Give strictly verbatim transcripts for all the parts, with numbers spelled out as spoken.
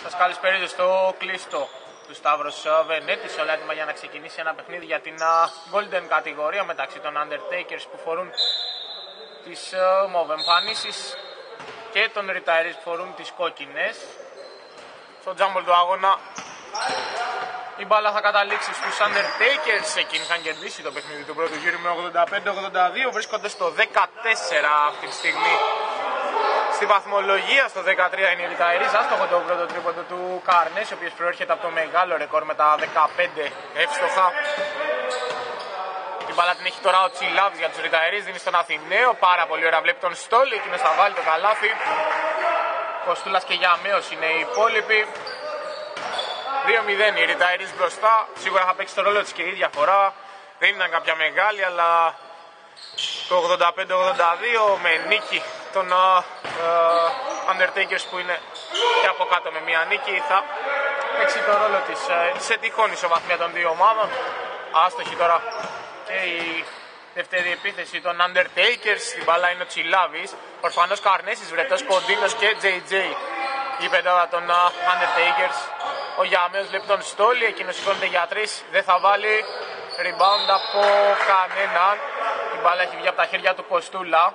Σας καλησπέριζω στο κλειστό του Σταύρος Βενέτης, όλα έτοιμα για να ξεκινήσει ένα παιχνίδι για την Golden κατηγορία μεταξύ των Undertakers που φορούν τις μοβ εμφανίσεις και των Retirees που φορούν τις κόκκινες. Στο τζάμπολ του αγώνα η μπάλα θα καταλήξει στους Undertakers. Εκείνοι είχαν κερδίσει το παιχνίδι του πρώτου γύρου με ογδόντα πέντε ογδόντα δύο, βρίσκονται στο δεκατέσσερα αυτή τη στιγμή. Στη βαθμολογία στο δεκατρία είναι η Retirees, άστοχο το πρώτο τρίποντο του Καρνές, ο οποίος προέρχεται από το μεγάλο ρεκόρ με τα δεκαπέντε εύστοχα. Την μπάλα την έχει τώρα ο Τσιλάβης για τους Retirees, δίνει στον Αθηναίο, πάρα πολύ ωραία, βλέπει τον Στόλη, εκείνος θα βάλει το καλάθι. Κοστούλας και Γιαμέος είναι οι υπόλοιποι. δύο μηδέν οι Retirees μπροστά, σίγουρα θα παίξει το ρόλο της και η διαφορά. Δεν ήταν κάποια μεγάλη, αλλά το ογδόντα πέντε ογδόντα δύο με νίκη των uh, uh, Undertakers που είναι και από κάτω με μια νίκη θα παίξει το ρόλο της uh, σε τυχόν ισοβαθμία των δύο ομάδων. Άστοχη τώρα και η δεύτερη επίθεση των Undertakers. Στην μπάλα είναι ο Τσιλάβης, ορφανός Καρνέσης, βρετός Κοντίνος και τζέι τζέι η πεντάδα των uh, Undertakers. Ο Γιαμέος βλέπει τον Στόλη, εκείνος σηκώνεται για τρεις, δεν θα βάλει. Rebound από κανέναν. Η μπάλα έχει βγει από τα χέρια του Κοστούλα.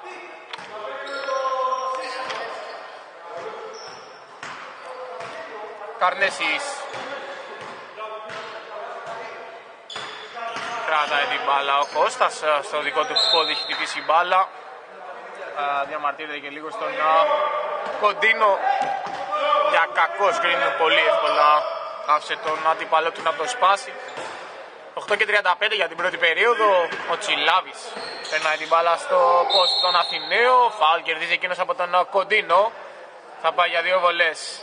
Καρνέσης κρατάει την μπάλα ο Κώστας, στο δικό του πόδι έχει χτυπήσει η μπάλα. Διαμαρτύρεται και λίγο στον Κοντίνο για κακό σκριν, πολύ εύκολα άφησε τον αντίπαλο του να το σπάσει. οκτώ και τριάντα πέντε για την πρώτη περίοδο. Ο Τσιλάβης περνάει την μπάλα στο post των Αθηναίο. Φάουλ κερδίζει εκείνος από τον Κοντίνο. Θα πάει για δύο βολές.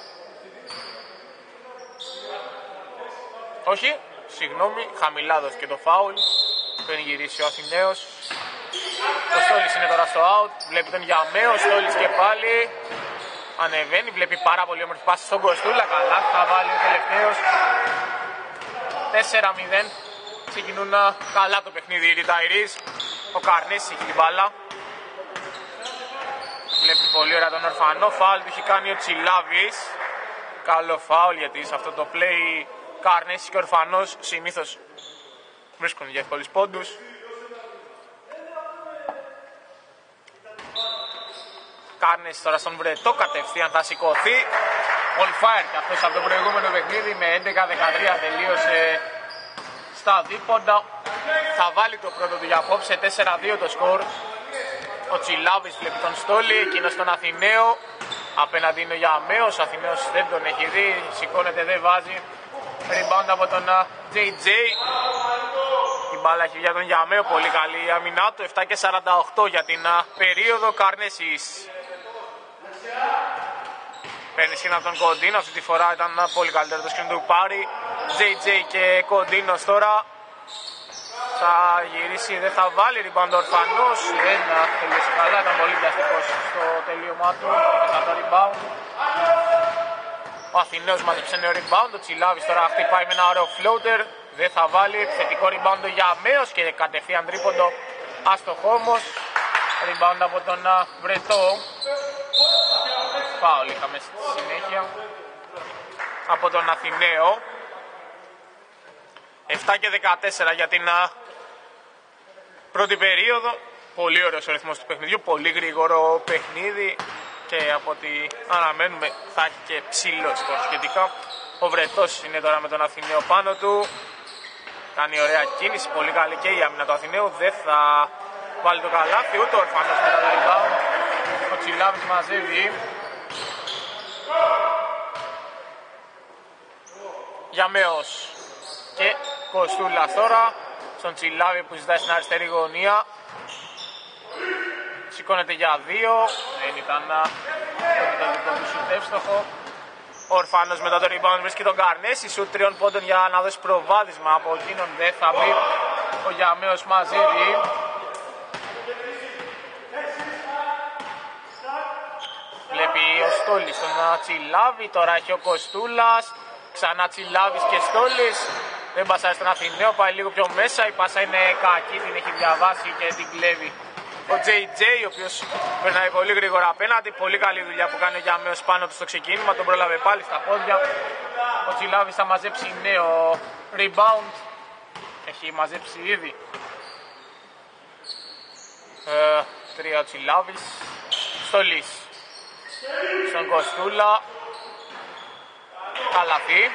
Όχι, συγγνώμη, χαμηλά δόθηκε το φάουλ. Πριν γυρίσει ο Αθηναίος. Ο Στόλης είναι τώρα στο out. Βλέπει τον Γιαμαίο. Στόλης και πάλι ανεβαίνει. Βλέπει πάρα πολύ όμορφη πάση στον Κοστούλα. Καλά, θα βάλει ο τελευταίος. τέσσερα μηδέν. Ξεκινούν καλά το παιχνίδι οι Retirees. Ο Καρνής έχει την μπάλα. Βλέπει πολύ ωραία τον ορφανό. Φάουλ του έχει κάνει ο Τσιλάβης. Καλό φάουλ, γιατί σε αυτό το play Καρνής και ο ορφανός συνήθως βρίσκουν για εύκολους πόντους. Καρνής τώρα στον Βρετό, κατευθείαν θα σηκωθεί. On fire και αυτός από το προηγούμενο παιχνίδι, με έντεκα δεκατρία τελείωσε στα δίποντα. Θα βάλει το πρώτο του για απόψε, τέσσερα δύο το σκορ. Ο Τσιλάβης βλέπει τον Στόλη, εκείνος τον Αθηναίο. Απέναντι είναι ο Γιαμέος, ο Αθηναίος δεν τον έχει δει, σηκώνεται, δεν βάζει. Rebound από τον τζέι τζέι. Η μπάλα έχει για τον Γιαμαίο, πολύ καλή η αμυνά του. Επτά και σαράντα οκτώ για την περίοδο. Καρνέσης παίρνει σκηνά από τον Κοντίνο, αυτή τη φορά ήταν πολύ καλύτερο το σκηνό του πάρει. τζέι τζέι και Κοντίνος τώρα θα γυρίσει, δεν θα βάλει. Rebound ορφανός, δεν τελείωσε καλά, ήταν πολύ πιαστικός στο τελείωμά του. Μετά το rebound ο Αθηναίος μάζεψε νέο rebound. Ο Τσιλάβης τώρα χτυπάει με ένα ωραίο floater, δεν θα βάλει. Επιθετικό rebound ο Γιαμέος και κατευθείαν τρίποντο, άστοχο όμως. Rebound από τον Βρετό. Φάουλ είχαμε στη συνέχεια από τον Αθηναίο. Επτά και δεκατέσσερα για την πρώτη περίοδο. Πολύ ωραίος ο ρυθμός του παιχνιδιού, πολύ γρήγορο παιχνίδι και από ό,τι αναμένουμε θα έχει και ψηλό σκορ σχετικά. Ο Βρετός είναι τώρα με τον Αθηναίο πάνω του. Κάνει ωραία κίνηση, πολύ καλή και η άμυνα του Αθηναίου. Δεν θα βάλει το καλάθι, ούτε ο ορφανός μετά το rebound. Ο Τσιλάβης μαζεύει. Γιαμέος και Κοστούλας τώρα στον Τσιλάβη που ζητάει στην αριστερή γωνία. Σηκώνεται για δύο, δεν ήταν το δικό του σουτ εύστοχο. Ο ορφανός μετά το rebound βρίσκει τον Καρνέση, σουτ τριών πόντων για να δώσει προβάδισμα από εκείνον, δεν θα μπει. Ο Γιαμέος μαζεύει. Βλέπει ο Στόλης τον Τσιλάβη, τώρα έχει ο Κοστούλας. Ξανά Τσιλάβης και Στόλης. Δεν πασάει στον Αθηναίο, πάει λίγο πιο μέσα. Η πάσα είναι κακή, την έχει διαβάσει και την κλέβει ο τζέι τζέι, ο οποίος περνάει πολύ γρήγορα απέναντι. Πολύ καλή δουλειά που κάνει ο Γιαμέος πάνω του στο ξεκίνημα, τον πρόλαβε πάλι στα πόδια. Ο Τσιλάβης θα μαζέψει νέο rebound, έχει μαζέψει ήδη ε, τρία ο Τσιλάβης. Στολής στον Κοστούλα, καλαθί.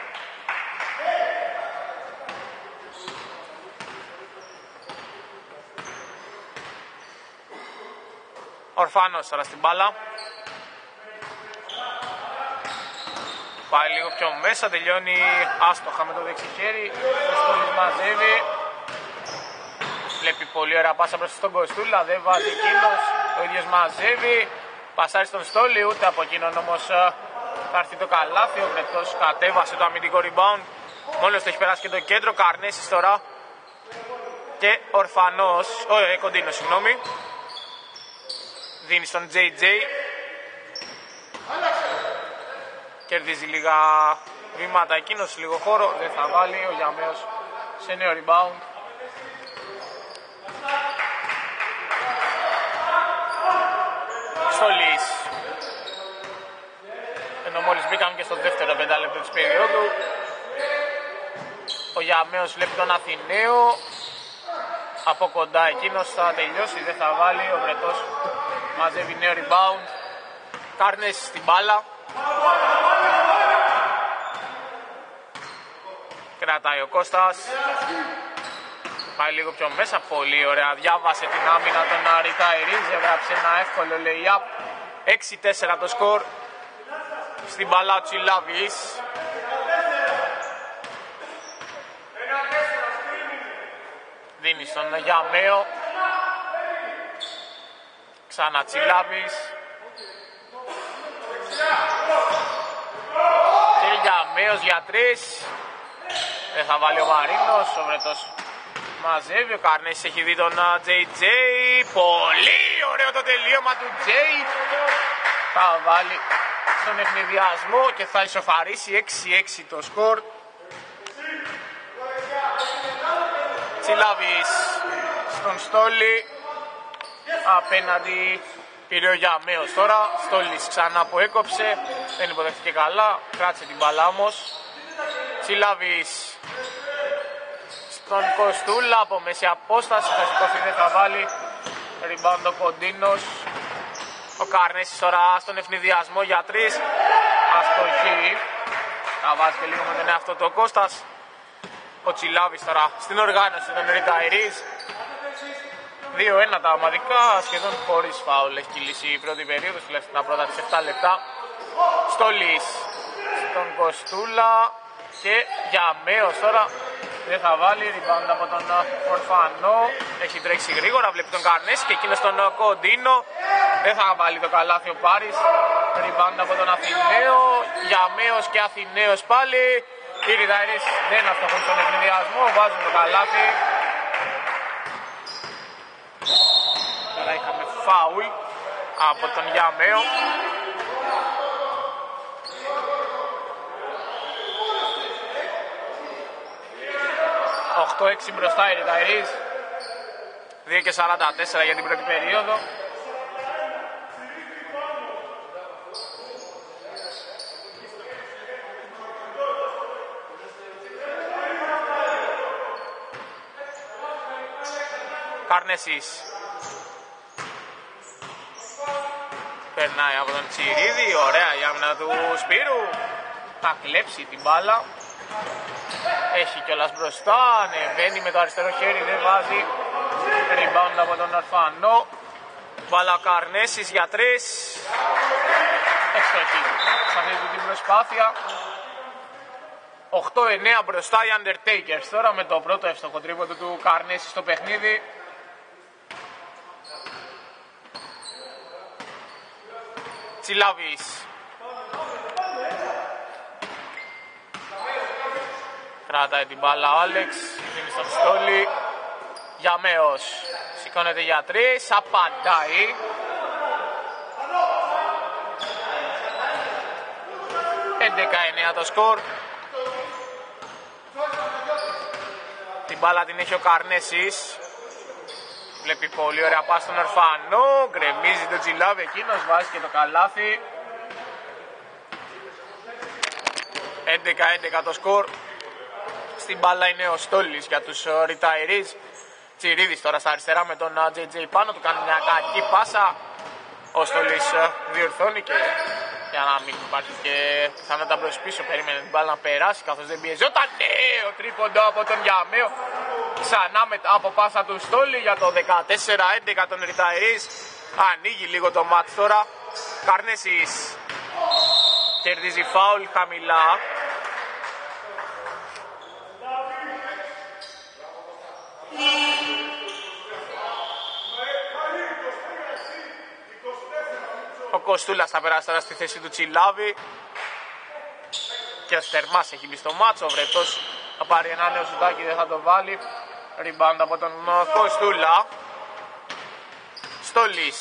Ορφάνος τώρα στην μπάλα. Πάει λίγο πιο μέσα, τελειώνει άστοχα με το δεξί χέρι. Ο Στόλης μαζεύει. Βλέπει πολύ ωραία πάσα προς τον Κοστούλα, δεν βάζει εκείνος. Ο ίδιος μαζεύει. Πασάρει στον Στόλη, ούτε από εκείνον όμως θα έρθει το καλάθι. Ο Κρετός κατέβασε το αμυντικό rebound. Μόλις το έχει περάσει και το κέντρο. Καρνέσης τώρα. Και Ορφανός, ο ε, Κοντίνος, συγγνώμη. Δίνει στον τζέι τζέι. Κερδίζει λίγα βήματα εκείνος, λίγο χώρο. Δεν θα βάλει ο Γιαμέος σε νέο rebound. Στολής. Ενώ μόλις μπήκαμε και στο δεύτερο πεντάλεπτο της περίοδου. Ο Γιαμέος βλέπει τον Αθηναίο. Από κοντά εκείνος θα τελειώσει, δεν θα βάλει. Ο Βρετός μαζεύει νέο rebound. Κάρνες στην μπάλα. Κρατάει ο Κώστας. Πάει λίγο πιο μέσα. Πολύ ωραία. Διάβασε την άμυνα τον Ριτάιρις. Έγραψε ένα εύκολο lay-up. έξι τέσσερα το σκορ. Στην μπάλα ο Τσιλάβης. Δίνει στον Γιαμαίο. Ξανά Τσιλάβης. Και Γιαμαίος για τρεις. Δεν θα βάλει ο Μαρίνος. Ο Βρετός μαζεύει. Ο Καρνέσης έχει δει τον τζέι τζέι. Πολύ ωραίο το τελείωμα του τζέι. Θα βάλει στον ευνηδιασμό και θα ισοφαρίσει έξι έξι το σκορ. Τσιλάβης στον Στόλη. Απέναντι πήρε ο Γιαμαίος τώρα. Στόλης ξανά που έκοψε. Δεν υποδέχτηκε καλά. Κράτησε την μπάλα όμως. Τσιλάβης στον Κοστούλα από μέση απόσταση. Θα σηκωθεί, δεν θα βάλει. Rebound ο Κοντίνος. Ο Καρνέσης τώρα στον ευνηδιασμό για τρεις. Αστοχή. Θα βάζει και λίγο με τον εαυτό το Κώστας. Ο Τσιλάβης τώρα στην οργάνωση των Ριτάιρις. δύο ένα τα ομαδικά, σχεδόν χωρίς φάουλ έχει κυλήσει η πρώτη περίοδος, τουλάχιστον τα πρώτα της επτά λεπτά. Στολής στον Κοστούλα και Γιαμαίος τώρα δεν θα βάλει. Rebound από τον Ορφανό. Έχει τρέξει γρήγορα, βλέπει τον Καρνέση και εκείνος τον Κοντίνο. Δεν θα βάλει το καλάθι ο Πάρης. Rebound από τον Αθηναίο. Γιαμαίος και Αθηναίος πάλι. Οι Ριτάιρις δεν αστοχούν στον ευνηδιασμό, βάζουν το καλάθι. Τώρα είχαμε φάουλ από τον Γιαμαίο. οκτώ έξι μπροστά οι Ριτάιρις. δύο και σαράντα τέσσερα για την πρώτη περίοδο. Καρνέσης. Περνάει από τον Τσιρίδη. Ωραία η άμυνα του Σπύρου. Θα κλέψει την μπάλα. Έχει κιόλας μπροστά. Ανεβαίνει με το αριστερό χέρι. Δεν βάζει. Rebound από τον Ορφανό. Μπάλα Καρνέσης για τρεις. Ευστοχή σε αυτή την προσπάθεια. οκτώ εννέα μπροστά οι Undertakers τώρα με το πρώτο εύστοχο τρίποντο του Καρνέση στο παιχνίδι. Τσιλάβης. Κράταει την μπάλα ο Άλεξ. Δίνει στον Στόλη. Γιαμαίος. Σηκώνεται για τρεις. Απαντάει. έντεκα εννέα το σκορ. Την μπάλα την έχει ο Καρνέσης. Βλέπει πολύ ωραία πάση στον Ορφανό. Γκρεμίζει τον Τζιλάβη εκείνος, βάζει και το καλάθι. έντεκα έντεκα το σκορ. Στην μπάλα είναι ο Στόλης για τους retirees. Τσιρίδης τώρα στα αριστερά με τον τζέι τζέι πάνω του, κάνει μια κακή πάσα. Ο Στόλης διορθώνει και για να μην υπάρχει και πιθανότητα μπρος πίσω, περίμενε την μπάλα να περάσει καθώς δεν πιεζόταν. Ναι, ο τρίποντο από τον Γιαμαίο. Ξανά μετά από πάσα του Στόλη για το δεκατέσσερα έντεκα των retirees. Ανοίγει λίγο το μάτς τώρα. Καρνέσης κερδίζει φάουλ χαμηλά. Ο Κοστούλας θα περάσει τώρα στη θέση του Τσιλάβη. Και ο Στερμάς έχει μπει στο μάτσο. Ο Βρετός θα πάρει ένα νέο σουτάκι, δεν θα το βάλει. Rebound από τον Κοστούλα. Στόλης.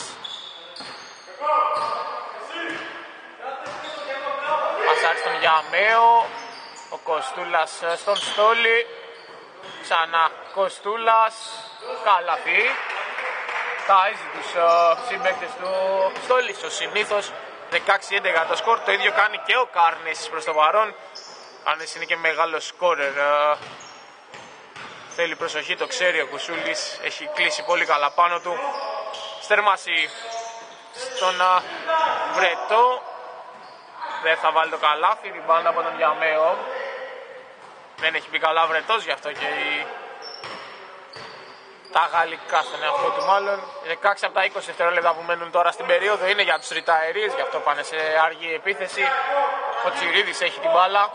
Πασάρι στον Γιαμαίο. Ο Κοστούλας στον Στόλη. Ξανά Κοστούλας. Καλαθί. Ταΐζει τους uh, συμπαίκτες του Στόλης. Ο συνήθως δεκαέξι έντεκα το σκορ. Το ίδιο κάνει και ο Κάρνης προς το παρόν. Κάρνης είναι και μεγάλος σκόρερ. Uh, θέλει προσοχή, το ξέρει ο Κουσούλης. Έχει κλείσει πολύ καλά πάνω του. Στερμάσει στον uh, Βρετό. Δεν θα βάλει το καλάθι. Rebound από τον Γιαμαίο. Δεν έχει πει καλά Βρετός, γι' αυτό και η... τα γαλλικά στον εαυτό του μάλλον. δεκαέξι από τα είκοσι δευτερόλεπτα που μένουν τώρα στην περίοδο είναι για τους retirees, γι' αυτό πάνε σε αργή επίθεση. Ο Τσιρίδης έχει την μπάλα.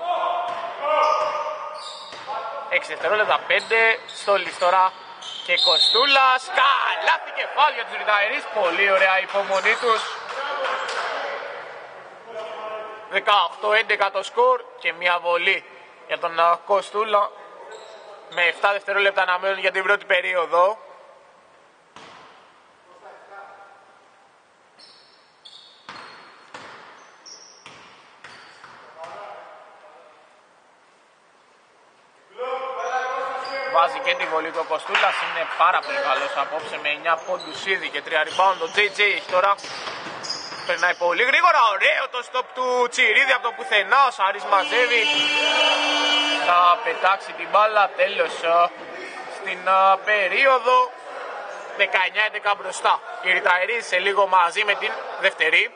έξι δευτερόλεπτα, πέντε. Στόλης τώρα και Κοστούλας. Καλάθι και φάουλ για τους retirees. Πολύ ωραία υπομονή τους. δεκαοκτώ έντεκα το σκορ και μια βολή για τον uh, Κοστούλα με επτά δευτερόλεπτα να μένουν για την πρώτη περίοδο. Βάζει και τη βολή του ο Κοστούλας, είναι πάρα πολύ καλός απόψε με εννιά πόντους ήδη και τρία rebound. Ο τζέι τζέι έχει τώρα. Περνάει πολύ γρήγορα, ωραίο το stop του Τσιρίδη από το πουθενά, ο Σάρης μαζεύει. Θα πετάξει την μπάλα, τέλος στην uh, περίοδο. δεκαεννιά έντεκα μπροστά. Οι retirees σε λίγο μαζί με την δεύτερη.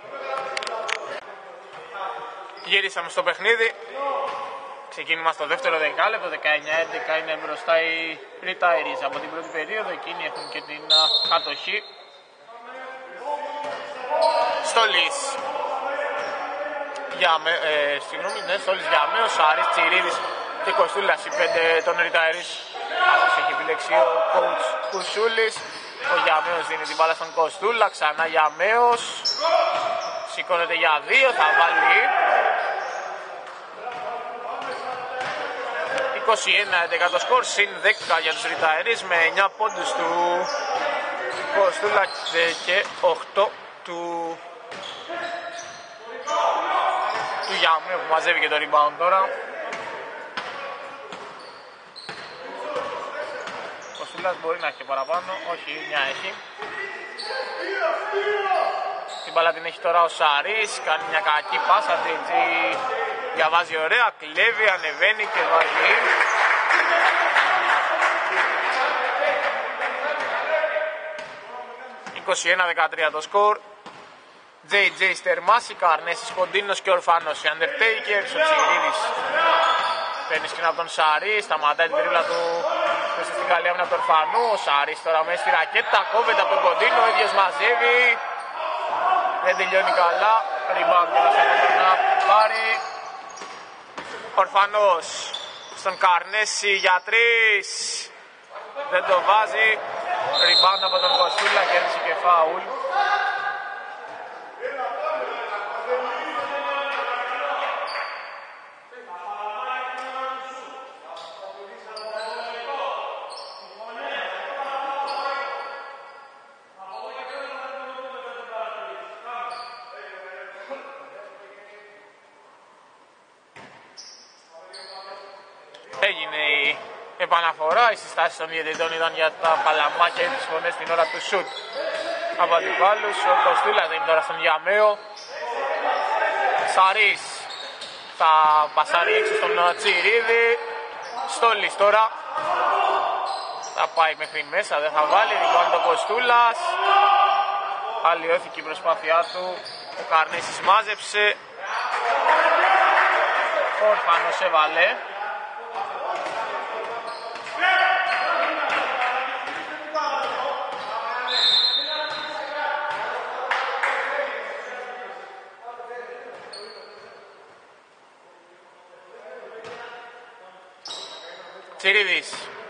Γυρίσαμε στο παιχνίδι. Ξεκίνημα στο δεύτερο δεκάλεπτο, δεκαεννιά έντεκα είναι μπροστά οι retirees από την πρώτη περίοδο. Εκείνοι έχουν και την uh, κατοχή. Στόλης για με, ε, συγγνώμη, ναι, Στόλης Γιαμαίος, Σάρης, Τσιρίδης και Κοστούλας, οι πέντε των retirees. Αυτός έχει επιλέξει ο coach Κουσούλης. Ο Γιαμαίος δίνει την μπάλα στον Κοστούλα, ξανά Γιαμαίος. Σηκώνεται για δύο, θα βάλει. είκοσι ένα έντεκα το σκορ, συν δέκα για τους retirees με εννιά πόντους του Κοστούλα και οκτώ του του Γιαμαίου που μαζεύει και το rebound τώρα. Ο Κοστούλας μπορεί να έχει και παραπάνω, όχι, μια έχει. Την μπάλα την έχει τώρα ο Σαρής, κάνει μια κακή πάσα, τζέι τζέι διαβάζει ωραία, κλέβει, ανεβαίνει και βάζει. είκοσι ένα δεκατρία το σκορ. τζέι τζέι Στερμάση, Καρνέσης, Κοντίνος και Ορφανός. Οι Undertakers, ο Τσιρίδης παίρνει σκηνά από τον Σαρή, σταματάει την τρίβλα του μέσα στην καλή άμυνα του Ορφανού. Ο Σαρής τώρα μέσα στη ρακέτα, κόβεται από τον Κοντίνο, ο ίδιος μαζεύει. Δεν τελειώνει καλά, rebound και να πάρει. Ορφανός στον Καρνέση για τρεις. Δεν το βάζει. Rebound από τον Κοστούλα, κέρδισε και φάουλ. Έγινε η επαναφορά. Οι συστάσεις των διαιτητών ήταν για τα παλαμάκια ή τις φωνές την ώρα του σουτ από αντιπάλους. Ο Κοστούλας είναι τώρα στον διαμέο. Σαρής θα πασάρει έξω στον Τσιρίδη. Στόλης τώρα θα πάει μέχρι μέσα, δεν θα βάλει. Λοιπόν το Κοστούλας. Αλλοιώθηκε η προσπάθειά του. Ο Καρνέσης μάζεψε. Ο Ορφανός έβαλε. Τσιρίδης.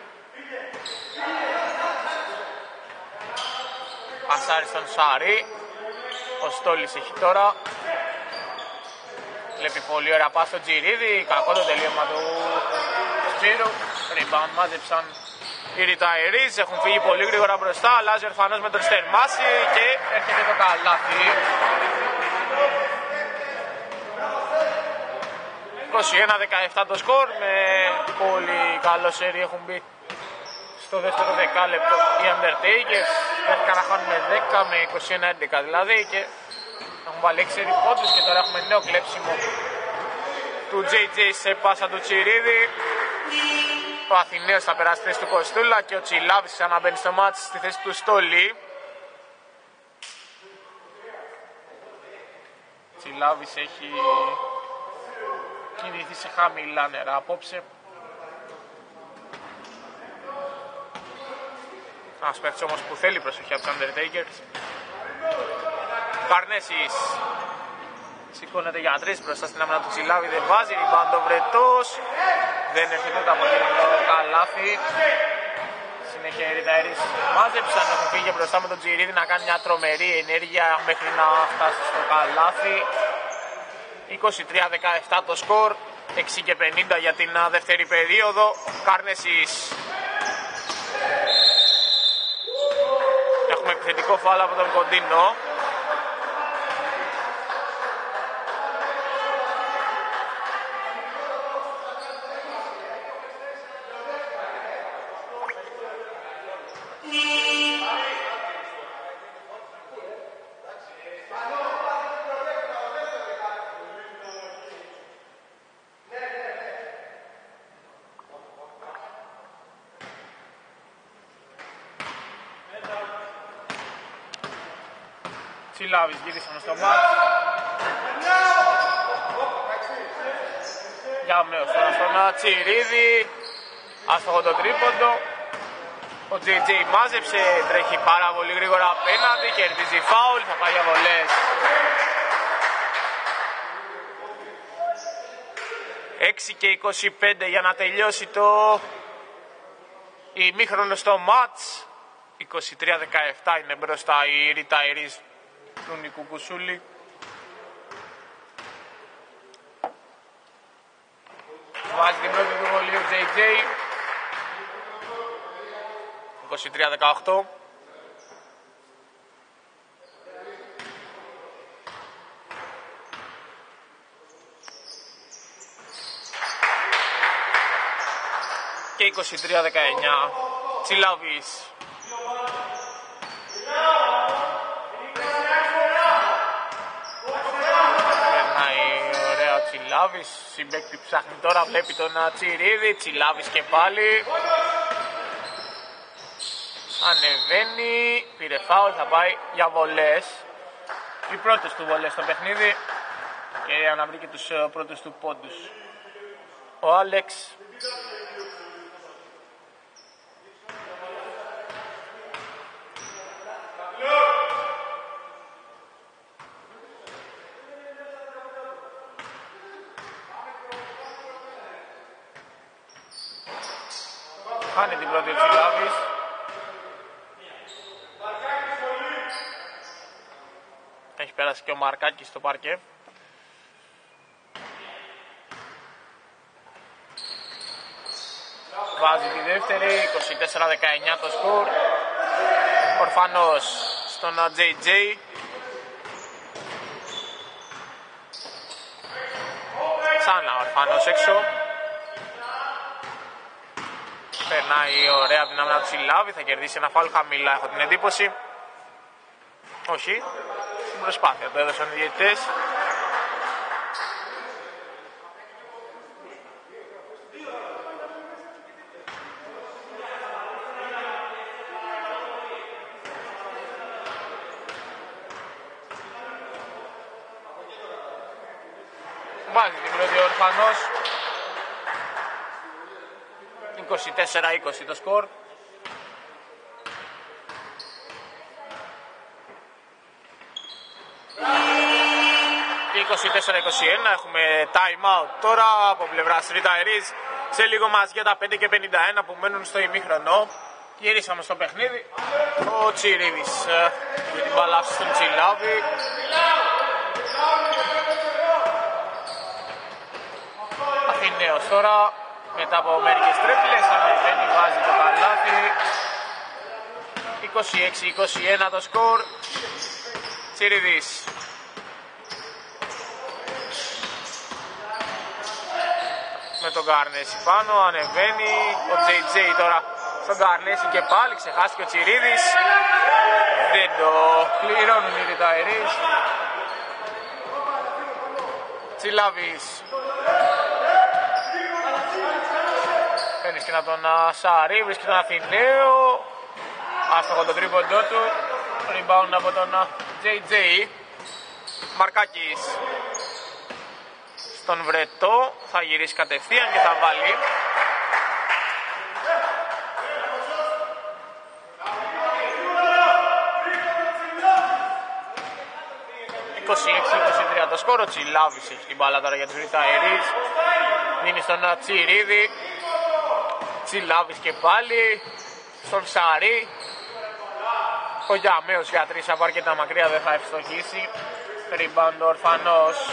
Πασάρι στον Σάρι. Ο Στόλης έχει τώρα. Βλέπει πολύ ωραία πάση στον Τσιρίδη. Κακό το τελείωμα του Σπύρου. Rebound μάζεψαν οι Retirees. Έχουν φύγει πολύ γρήγορα μπροστά. Αλλάζει ο Ορφανός με τον Στερμάση και έρχεται το καλάθι. είκοσι ένα δεκαεπτά το σκορ, με πολύ καλό σέρι έχουν μπει στο δεύτερο δεκάλεπτο οι Undertakers. Έρχηκαν να χάνουν με δέκα με είκοσι ένα έντεκα δηλαδή και έχουν βάλει έξι πόντους και τώρα έχουμε νέο κλέψιμο του τζέι τζέι σε πάσα του Τσιρίδη. Ο Αθηναίος θα περάσει στη θέση του Κοστούλα και ο Τσιλάβης ξαναμπαίνει στο μάτς στη θέση του Στόλη. Τσιλάβης έχει κινηθεί σε χαμηλά νερά απόψε. Ένας παίκτης όμως που θέλει προσοχή από τους Undertakers. Καρνέσης σηκώνεται για τρεις μπροστά στην άμυνα του Τσιλάβη, δεν βάζει. Rebound ο Βρετός, δεν έρχεται το αποτελεσματικό καλάθι. Συνέχεια οι Retirees μάζεψαν, έχουν φύγει μπροστά με τον Τσιρίδη να κάνει μια τρομερή ενέργεια μέχρι να φτάσει στο καλάθι. είκοσι τρία δεκαεπτά το σκορ, έξι και πενήντα για την δεύτερη περίοδο. Καρνέσης. Έχουμε επιθετικό φάουλ από τον Κοντίνο. Τσιλάβης γύρισαν στο μάτς. Για μέος τώρα στον Τσιρίδη. Άστοχο το τρίποντο. Ο τζέι τζέι μάζεψε, τρέχει πάρα πολύ γρήγορα απέναντι, κερδίζει φάουλ, θα πάει για βολές. έξι και είκοσι πέντε για να τελειώσει το ημίχρονο στο μάτς. είκοσι τρία δεκαεπτά είναι μπροστά οι Retirees του Νικού Κουσούλη. Βάζει την πρώτη του βολή ο τζέι τζέι. είκοσι τρία δεκαοκτώ. Και είκοσι τρία δεκαεννιά. Τσιλάβης. Τσιλάβης, συμπαίκτη ψάχνει τώρα, βλέπει τον Τσιρίδη, Τσιλάβης και πάλι. Ανεβαίνει, πήρε φάουλ, θα πάει για βολές. Οι πρώτες του βολές στο παιχνίδι και για να βρει και τους πρώτους του πόντους. Ο Άλεξ. Χάνει την πρώτη ο Τσιλάβης. Έχει πέρασει και ο Μαρκάκης στο παρκέ. Βάζει τη δεύτερη, είκοσι τέσσερα δεκαεννιά το σκορ. Ορφανός στον τζέι τζέι. Ξανά Ορφανός έξω. Περνάει ωραία δυνάμει να του συλλάβει, θα κερδίσει ένα φάουλ χαμηλά, έχω την εντύπωση. Όχι, στην προσπάθεια το έδωσαν οι διαιτητές. Βάζει την πρώτη Ορφανός. είκοσι τέσσερα είκοσι το σκορ. είκοσι τέσσερα είκοσι ένα, έχουμε time out τώρα από πλευράς Ριταερής. Σε λίγο μας για τα πέντε και πενήντα ένα που μένουν στο ημίχρονο. Γυρίσαμε στο παιχνίδι. Ο Τσιρίδης ε, με την μπάλα στον Τσιλάβη. Αθηναίος τώρα μετά από μερικές τρίπλες ανεβαίνει, βάζει το καλάθι. είκοσι έξι είκοσι ένα το σκορ. Τσιρίδης. Με τον Καρνέση πάνω, ανεβαίνει ο τζέι τζέι τώρα στον Καρνέση και πάλι ξεχάστηκε ο Τσιρίδης. Δεν το πληρώνουν οι Ριταερείς. Τσιλάβης. Παίρνει και να τον Σαρή, βρίσκει τον Αθηναίο. Άστοχο τον τρίποντό του. Rebound από τον τζέι τζέι. Μαρκάκης. Στον Βρετό θα γυρίσει κατευθείαν και θα βάλει. είκοσι έξι είκοσι τρία το σκόρο. Τσιλάβης έχει την μπάλα τώρα για τους Ριταερείς. Δίνει στον Τσιρίδη. Τσιλάβης και πάλι. Στον Σαρή. Ο Γιαμέος για τρεις από αρκετά μακριά δεν θα ευστοχίσει. Rebound ο Ορφανός.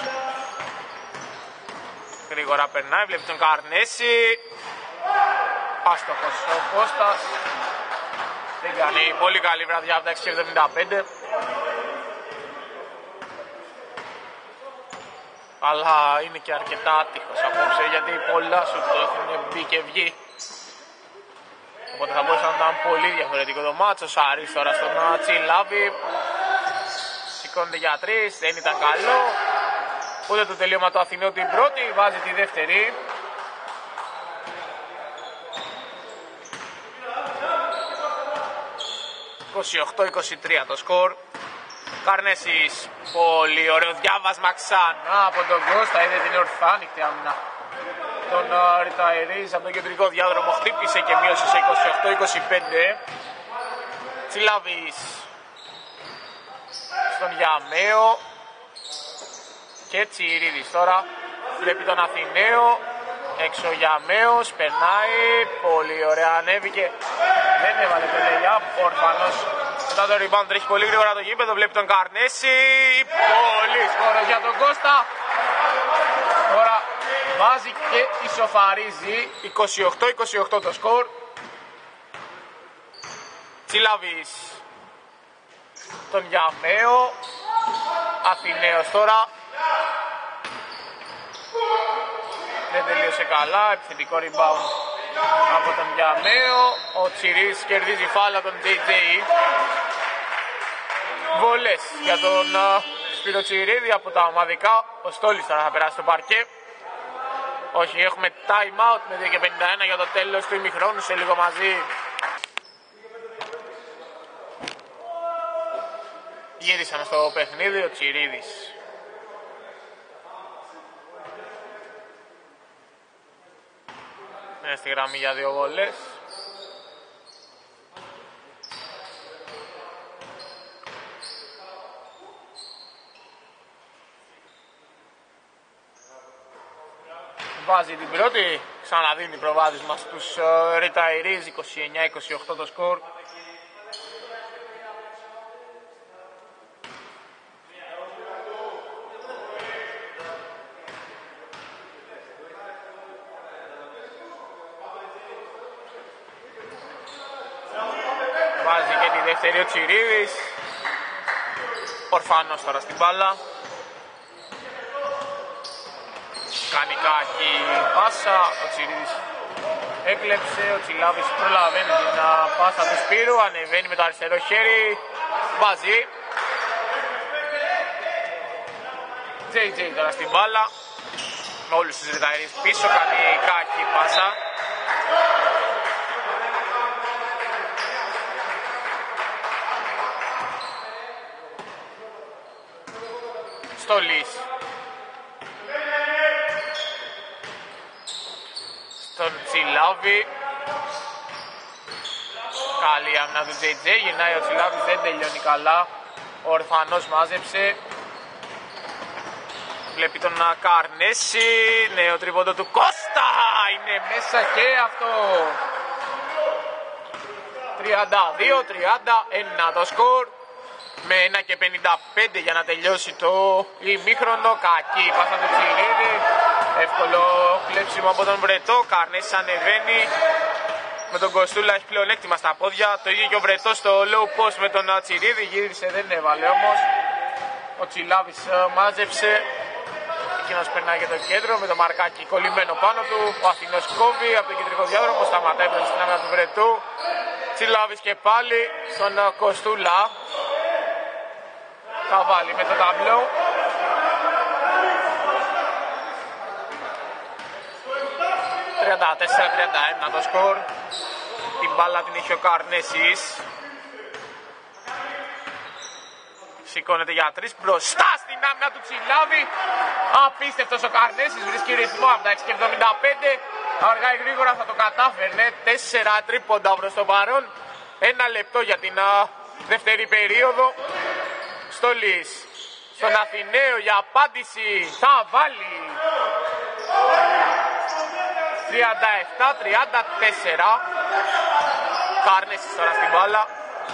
Γρήγορα περνάει, βλέπει τον Καρνέση. Άστοχος ο Κώστας. Δεν κάνει πολύ καλή βραδιά από τα έξι εβδομήντα πέντε. Αλλά είναι και αρκετά άτυχος απόψε γιατί πολλά σου το έχουν μπει και βγει. Οπότε θα μπορούσε να ήταν πολύ διαφορετικό το μάτσο. Σαρής τώρα στον Τσιλάβη. Σηκώνεται για τρεις, δεν ήταν καλό. Ούτε το τελείωμα του Αθηναίου την πρώτη, βάζει τη δεύτερη. είκοσι οκτώ είκοσι τρία το σκορ. Καρνέσης, πολύ ωραίο διάβασμα ξανά από τον Κώστα, είδε την ορθά ανοιχτή άμυνα. Τον uh, Ριταερής από τον κεντρικό διάδρομο χτύπησε και μείωσε σε είκοσι οκτώ είκοσι πέντε. Τσιλάβης στον Γιαμαίο. Και Τσιρίδης τώρα βλέπει τον Αθηναίο. Έξω ο Γιαμαίος, περνάει, πολύ ωραία, ανέβηκε. Δεν έβαλε το lay-up, Ορφανός. Μετά το rebound τρέχει πολύ γρήγορα το γήπεδο, βλέπει τον Καρνέση. Πολύ σκόρος για τον Κώστα. Τώρα βάζει και ισοφαρίζει. είκοσι οκτώ είκοσι οκτώ το σκορ. Τσιλάβης τον Γιαμαίο. Αθηναίος τώρα. Δεν τελείωσε καλά, επιθετικό rebound από τον Γιαμαίο. Ο Τσιρής κερδίζει φάλα τον τζέι τζέι. Βολές για τον uh, Σπύρο Τσιρίδη από τα ομαδικά. Ο Στόλης τώρα θα περάσει στο παρκέ. Όχι, έχουμε time out με δύο και πενήντα ένα για το τέλος του ημιχρόνου, σε λίγο μαζί. Γύρισαμε στο παιχνίδι, ο Τσιρίδης. Είναι στη γραμμή για δύο βολές. Βάζει την πρώτη, ξαναδίνει προβάδισμα στους uh, Ριταερείς, είκοσι εννιά είκοσι οκτώ το σκορ. Βάζει και τη δεύτερη ο Τσιρίδης. Ορφανός τώρα στην μπάλα. Κάνει κάκι πάσα, ο Τσιρίδης Έκλεψε, ο Τσιλάβης προλαβαίνει την πάσα του Σπύρου, ανεβαίνει με το αριστερό χέρι, βάζει. τζέι τζέι τώρα στην μπάλα, με όλους τους ρεταερείς πίσω, κάνει κάκη πάσα. Στολής. Στον Τσιλάβη. Καλή άμυνα του τζέι τζέι, γυρνάει ο Τσιλάβης, δεν τελειώνει καλά. Ο Ορφανός μάζεψε. Βλέπει τον Καρνέση, νέο τρίποντο του Κώστα, είναι μέσα και αυτό. τριάντα δύο τριάντα ένα το σκορ, με ένα και πενήντα πέντε για να τελειώσει το ημίχρονο. Κακή πάσα του Τσιρίδη, εύκολο κλέψιμο από τον Βρετό. Καρνέσης ανεβαίνει, με τον Κοστούλα έχει πλεονέκτημα στα πόδια. Το ίδιο και ο Βρετός στο low post με τον Τσιρίδη, γύρισε, δεν έβαλε όμως. Ο Τσιλάβης μάζεψε, εκείνος περνάει για το κέντρο με το μαρκάκι κολλημένο πάνω του. Ο Αθηνός κόβει από τον κεντρικό διάδρομο, σταματάει μέσα στην άμυνα του Βρετού. Τσιλάβης και πάλι στον Κοστούλα. Θα βάλει με το ταμπλό. τριάντα τέσσερα τριάντα ένα το σκορ. Την μπάλα την έχει ο Καρνέσης. Σηκώνεται για τρεις μπροστά στην άμυνα του Τσιλάβη. Απίστευτος ο Καρνέσης, βρίσκει ρυθμό από τα έξι και εβδομήντα πέντε. Αργά ή γρήγορα θα το κατάφερνε. Τέσσερα τρίποντα προς το παρόν. Ένα λεπτό για την α, δεύτερη περίοδο. Στολής στον Αθηναίο για απάντηση. Θα βάλει. τριάντα επτά τριάντα τέσσερα. Καρνέσης τώρα στην μπάλα.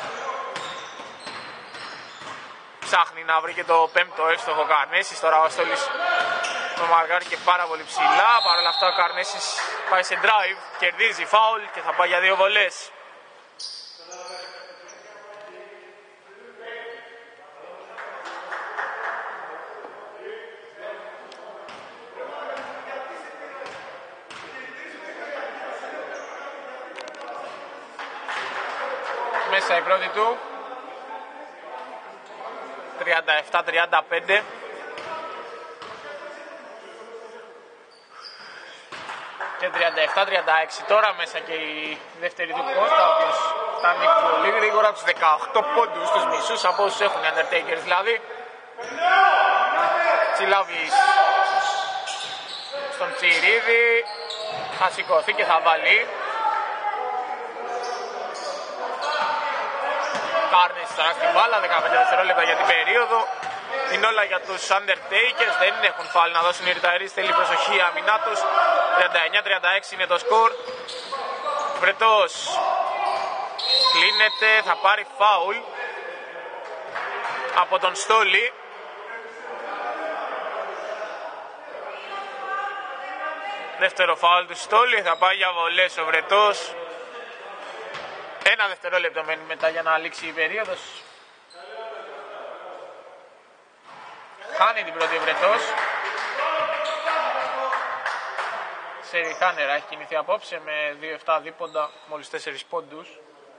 Ψάχνει να βρει και το πέμπτο εύστοχο Καρνέσης. Τώρα ο Στόλης το μαργάρει και πάρα πολύ ψηλά. Παρ' όλα αυτά ο Καρνέσης πάει σε drive, κερδίζει φάουλ και θα πάει για δύο βολές. Μέσα η πρώτη του. τριάντα επτά τριάντα πέντε. Και τριάντα επτά τριάντα έξι τώρα μέσα και η δεύτερη του Κώστα, ο οποίος φτάνει πολύ γρήγορα τους δεκαοκτώ πόντους, τους μισούς από όσους έχουν οι Undertakers δηλαδή. Τσιλάβης στον Τσιρίδη, θα σηκωθεί και θα βάλει. Καρνέσης τώρα στην μπάλα, δεκαπέντε δευτερόλεπτα για την περίοδο. Είναι όλα για τους Undertakers, δεν έχουν φάλει να δώσουν οι ρηταερείς, θέλει προσοχή η αμυνά τους. τριάντα εννιά τριάντα έξι είναι το σκορ. Βρετός κλείνεται, θα πάρει φάουλ από τον Στόλη. Δεύτερο φάουλ του Στόλη, θα πάει για βολές ο Βρετός. Ένα δευτερόλεπτο μένει μετά για να λήξει η περίοδος. Χάνει την πρώτη ο Βρετός. Σε ρηθά νερά έχει κινηθεί απόψε με δύο επτά δίποντα, μόλις τέσσερις πόντους.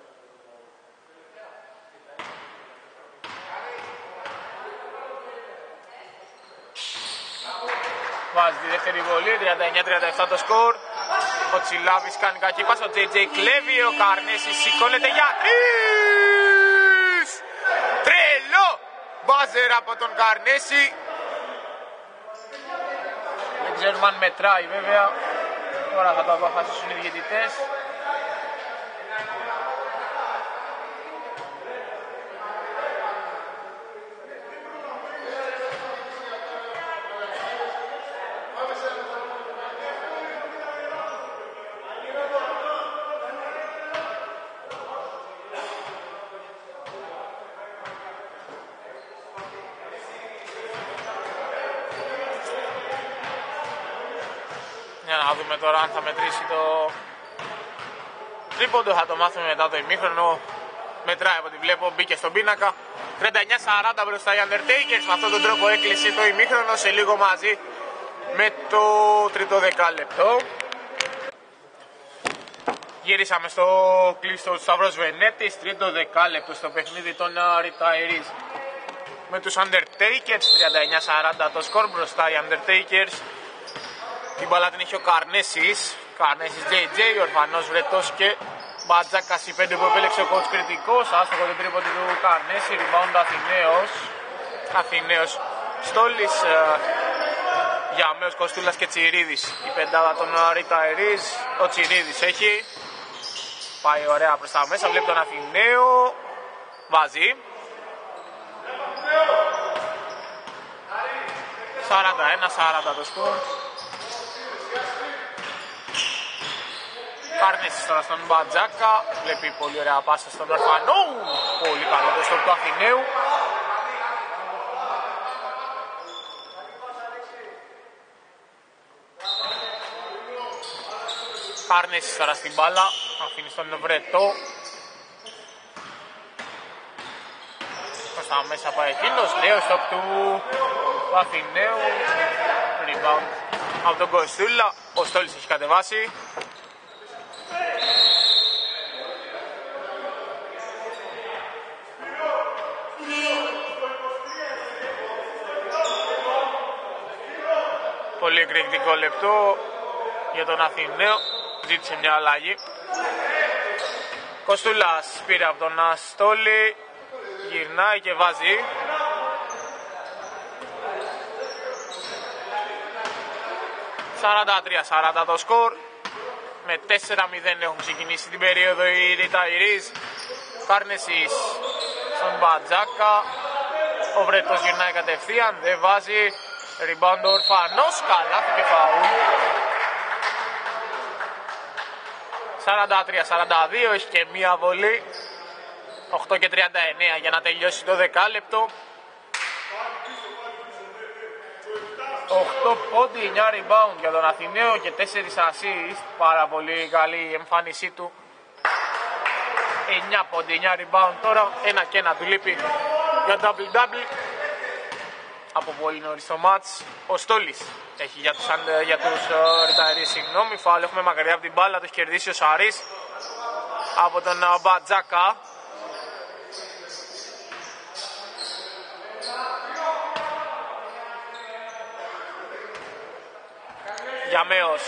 Βάζει τη δεύτερη βολή, τριάντα εννιά τριάντα επτά το σκορ. Ο Τσιλάβης κάνει κακή πάσα, ο τζέι τζέι κλέβει, ο Καρνέσης σηκώνεται για τρεις! Τρελό! Μπάζερ από τον Καρνέση. Δεν ξέρουμε αν μετράει βέβαια. Τώρα θα το αποφασίσουν οι διαιτητές. Για να δούμε τώρα αν θα μετρήσει το τρίποντο, θα το μάθουμε μετά το ημίχρονο. Μετράει από ό,τι βλέπω, μπήκε στον πίνακα. τριάντα εννιά σαράντα μπροστά οι Undertakers, με αυτόν τον τρόπο έκλεισε το ημίχρονο, σε λίγο μαζί με το τρίτο δεκάλεπτο. Γυρίσαμε στο κλειστό του Σταύρος Βενέτης, τρίτο δεκάλεπτο στο παιχνίδι των Retirees με τους Undertakers, τριάντα εννιά σαράντα το σκορ μπροστά οι Undertakers. Την μπάλα την έχει ο Καρνέσης, Καρνέσης τζέι τζέι, Ορφανός Βρετός και Μπατζάκας, οι πέντε που επέλεξε ο coach κριτικός. Άστοχο το τρίποντι του Καρνέση, rebound Αθηναίος, Αθηναίος Στόλης, Γιαμέος, Κοστούλας και Τσιρίδης. Η πεντάδα των Retirees, ο Τσιρίδης έχει, πάει ωραία προς τα μέσα, βλέπει τον Αθηναίο, βάζει. σαράντα ένα σαράντα το σκορ. Καρνέσης τώρα στον Μπατζάκα, βλέπει πολύ ωραία πάσα στον Ορφανό, πολύ καλό το στόπ του Αθηναίου. Καρνέσης τώρα στην μπάλα, αφήνει στον Βρετό. Προς τα μέσα πάει εκείνος, νέο στόπ του Αθηναίου. Rebound από τον Κοστούλα, ο Στόλης έχει κατεβάσει. Πολύ εκρηκτικό λεπτό για τον Αθηναίο, ζήτησε μια αλλαγή. Κοστούλας πήρε από τον Αστόλη, γυρνάει και βάζει. σαράντα τρία σαράντα το σκορ, με τέσσερα μηδέν έχουν ξεκινήσει την περίοδο οι Retirees. Καρνέσης στον Μπατζάκα, ο Βρετός γυρνάει κατευθείαν, δεν βάζει. Rebound ο Ορφανός, καλάθι και φαουλ. σαράντα τρία σαράντα δύο, έχει και μία βολή. οκτώ και τριάντα εννέα για να τελειώσει το δεκάλεπτο. οκτώ πόντι, εννιά rebound για τον Αθηναίο και τέσσερα assist. Πάρα πολύ καλή η εμφάνισή του. εννιά πόντι, εννιά rebound τώρα. Ένα και ένα του λείπει για double-double. Από πολύ νωρίς το μάτς. Ο Στόλης έχει για τους, για τους uh, Retirees, συγγνώμη, φάουλ. Έχουμε μακριά από την μπάλα, το έχει κερδίσει ο Σαρής από τον uh, Μπατζάκα. Γιαμέος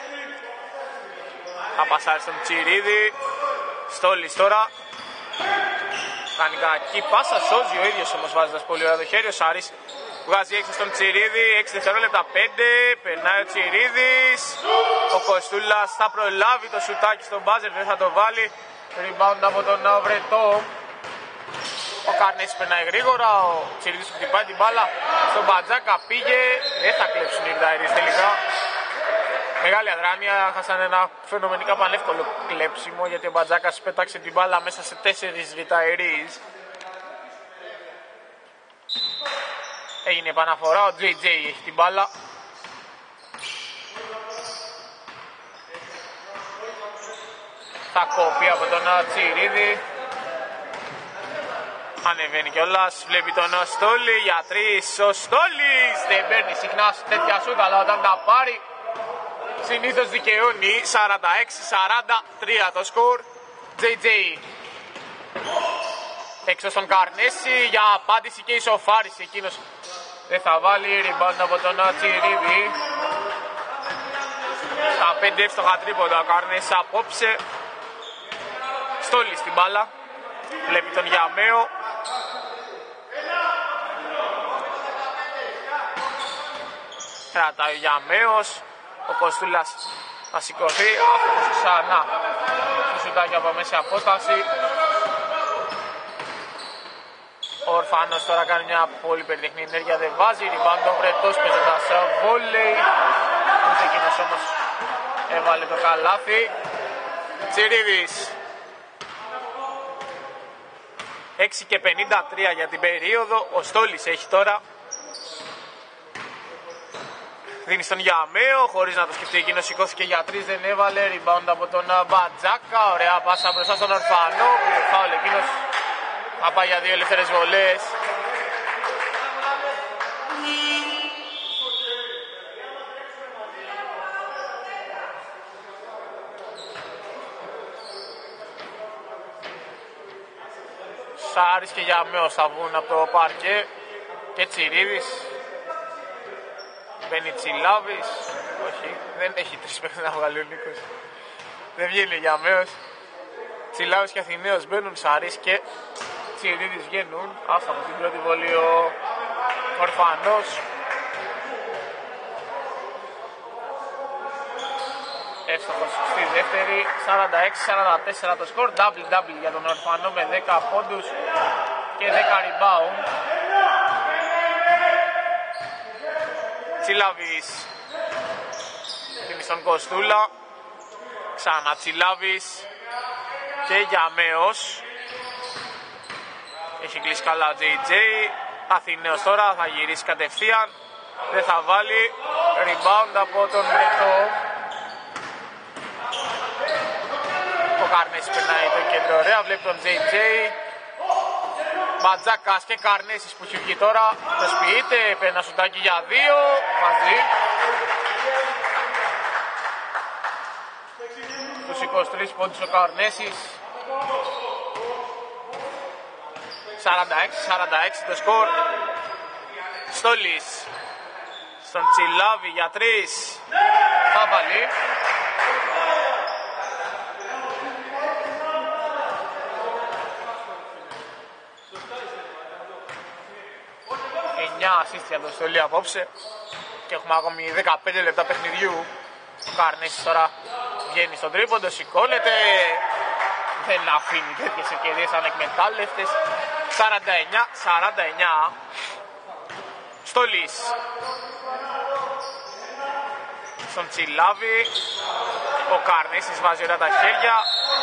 θα πασάρει στον Τσιρίδη. Στόλης τώρα κάνει κακή πάσα, σώζει ο ίδιος όμως βάζοντας πολύ ωραία το χέρι. Ο Σάρης βγάζει έξω στον Τσιρίδη, έξι δευτερόλεπτα, πέντε, περνάει ο Τσιρίδης. Ο Κοστούλας θα προλάβει το σουτάκι στον μπάζερ, δεν θα το βάλει. Rebound από τον Βρετό. Ο Καρνέσης περνάει γρήγορα, ο Τσιρίδης που χτυπάει την μπάλα στον Μπατζάκα, πήγε, δεν θα κλέψουν οι Retirees τελικά. Μεγάλη αδράνεια, χάσανε ένα φαινομενικά πανεύκολο κλέψιμο γιατί ο Μπατζάκας πέταξε την μπάλα μέσα σε τέσσερις Retirees. Έγινε επαναφορά, ο τζέι τζέι έχει την μπάλα. Θα κόπει από τον Τσιρίδη. Ανεβαίνει κιόλας, βλέπει τον Στόλη για τρεις. Ο Στόλης δεν παίρνει συχνά τέτοια σούτα, αλλά όταν τα πάρει συνήθως δικαιώνει. Σαράντα έξι σαράντα τρία το σκορ. τζέι τζέι έξω στον Καρνέση για απάντηση και ισοφάριση. Εκείνος δεν θα βάλει. Rebound από τον Τσιρίδη. Στα πέντε εύστοχα τρίποντα ο Καρνέσης απόψε. Στόλη στην μπάλα, βλέπει τον Γιαμαίο. Κρατάει ο Γιαμαίος. Ο Κοστούλας θα σηκωθεί, αυτός ξανά το σουτάκι από μέση απόσταση. Ο Ορφάνος τώρα κάνει μια πολύ περιτεχνή ενέργεια, δεν βάζει. Rebound ο Βρετός παίζοντας βόλεϊ. Ούτε εκείνος όμως έβαλε το καλάθι. Τσιρίδης. έξι και πενήντα τρία για την περίοδο. Ο Στόλης έχει τώρα. Δίνει στον Γιαμαίο, χωρίς να το σκεφτεί εκείνος, σηκώθηκε για τρεις, δεν έβαλε. Rebound από τον Μπατζάκα, ωραία πάσα μπροστά στον Ορφανό. Φάουλ εκείνος, θα πάει για δύο ελεύθερες βολές. Σάρης και Γιαμέος θα βγουν από το πάρκε. Και Τσιρίδης. Μπαίνει Τσιλάβης. Όχι, δεν έχει τρεις παίκτες να βγάλει ο Νίκος. Δεν βγαίνει ο Γιαμέος. Τσιλάβης και Αθηναίος μπαίνουν, Σάρης και Τσιρίδης βγαίνουν. Άστα από την πρώτη βολή ο Ορφανός. Εύστοχος στη δεύτερη, σαράντα έξι σαράντα τέσσερα το σκορ, double double για τον Ορφανό με δέκα πόντους και δέκα rebound. Τσιλάβης δίνει στον Κοστούλα, ξανά Τσιλάβης και Γιαμέος. Έχει κλείσει καλά ο τζέι τζέι, Αθηναίος τώρα θα γυρίσει κατευθείαν, δεν θα βάλει, rebound από τον Βρετό. Ο Καρνέσης περνάει το κέντρο, ωραία, βλέπει τον τζέι τζέι. Μπατζάκας και Καρνέσης που έχει βγει τώρα, προσποιείται, παίρνει ένα σουτάκι για δύο, μαζί. Τους είκοσι τρεις πόντους ο Καρνέσης. σαράντα έξι σαράντα έξι το σκορ. Στόλης στον Τσιλάβη για τρεις, θα βάλει. εννιά assist για το Στολή απόψε και έχουμε ακόμη δεκαπέντε λεπτά παιχνιδιού. Ο Καρνέσης τώρα βγαίνει στον τρίποντο, σηκώνεται, δεν αφήνει τέτοιες ευκαιρίες ανεκμετάλλευτες. σαράντα εννιά σαράντα εννιά. Στολής στον Τσιλάβη, ο Καρνέσης βάζει ωραία τα χέρια,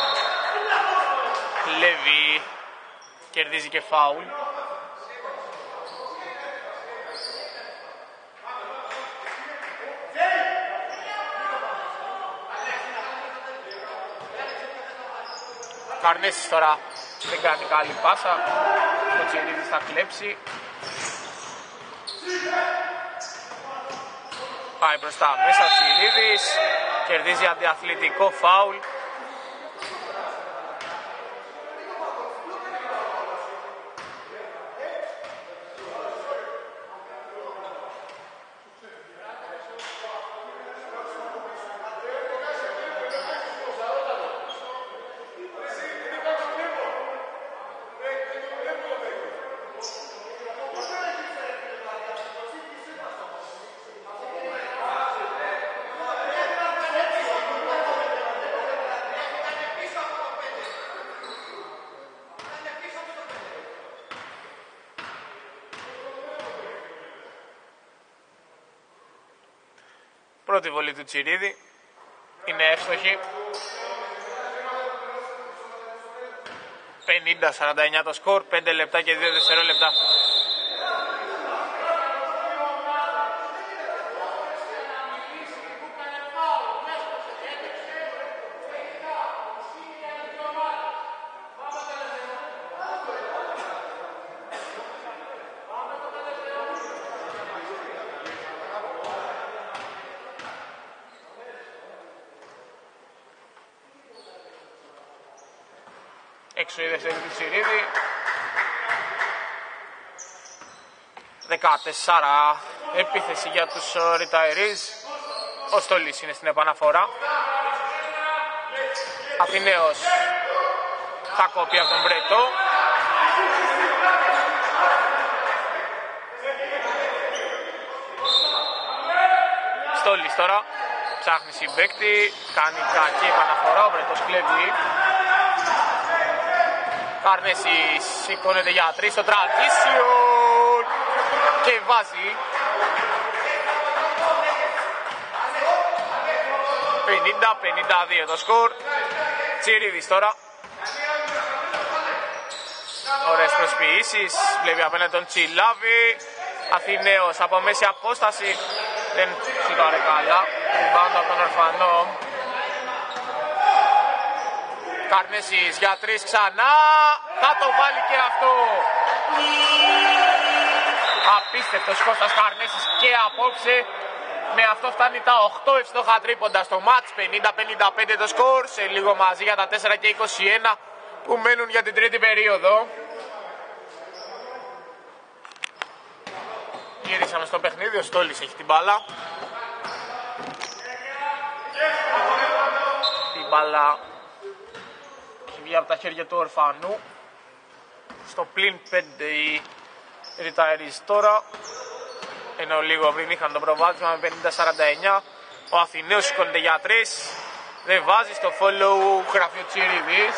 Λεβί κερδίζει και φάουλ. Καρνέσης τώρα δεν κάνει καλή πάσα, ο Τσιρίδης θα κλέψει. Πάει μπροστά μέσα ο Τσιρίδης, κερδίζει αντιαθλητικό φάουλ. Πρώτη βολή του Τσιρίδη είναι εύστοχη. πενήντα σαράντα εννιά το σκορ, πέντε λεπτά και δύο δευτερόλεπτα. Έξω η δεύτερη του Τσιρίδη. δεκατέσσερα επίθεση για τους retirees. Ο Στολής είναι στην επαναφορά. Αθηναίος θα κόπει από τον Μπρετό. Στολής τώρα ψάχνει συμπαίκτη, κάνει κακή επαναφορά, ο Βρετός κλέβει. Καρνέσης σηκώνεται για τρεις στο transition και βάζει. πενήντα πενήντα δύο το σκορ. Τσιρίδης τώρα. Ωραίες προσποιήσεις, βλέπει απέναντι τον Τσιλάβη. Αθηναίος από μέση απόσταση, δεν σηκώνει καλά. Rebound από τον Ορφανό. Καρνέσης για τρεις ξανά, θα το βάλει και αυτό. Απίστευτος Κώστας Καρνέσης και απόψε. Με αυτό φτάνει τα οκτώ εύστοχα τρίποντα στο μάτς, πενήντα πενήντα πέντε το σκορ. Σε λίγο μαζί για τα τέσσερα και είκοσι ένα που μένουν για την τρίτη περίοδο. Γυρίσαμε στο παιχνίδι, ο Στόλης έχει την μπάλα. Την μπάλα έχει βγει από τα χέρια του Ορφανού. Στο πλην πέντε οι retirees τώρα. Ενώ λίγο πριν είχαν το προβάδισμα με πενήντα σαράντα εννιά. Ο Αθηναίος σηκώνεται για τρεις. Δεν βάζει στο follow γραφείο Τσιρίδης.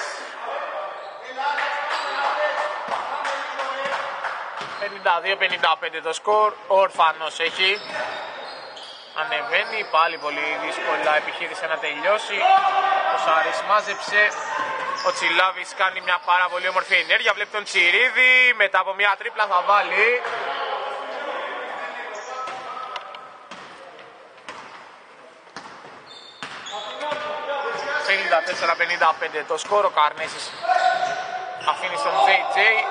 πενήντα δύο πενήντα πέντε το σκορ. Ο Ορφανός έχει. Ανεβαίνει, πάλι πολύ δύσκολα επιχείρησε να τελειώσει. Ο Σάρης μάζεψε. Ο Τσιλάβης κάνει μια πάρα πολύ όμορφη ενέργεια. Βλέπει τον Τσιρίδη. Μετά από μια τρίπλα θα βάλει. πενήντα τέσσερα πενήντα πέντε το σκορ. Ο Καρνέσης αφήνει στον τζέι τζέι.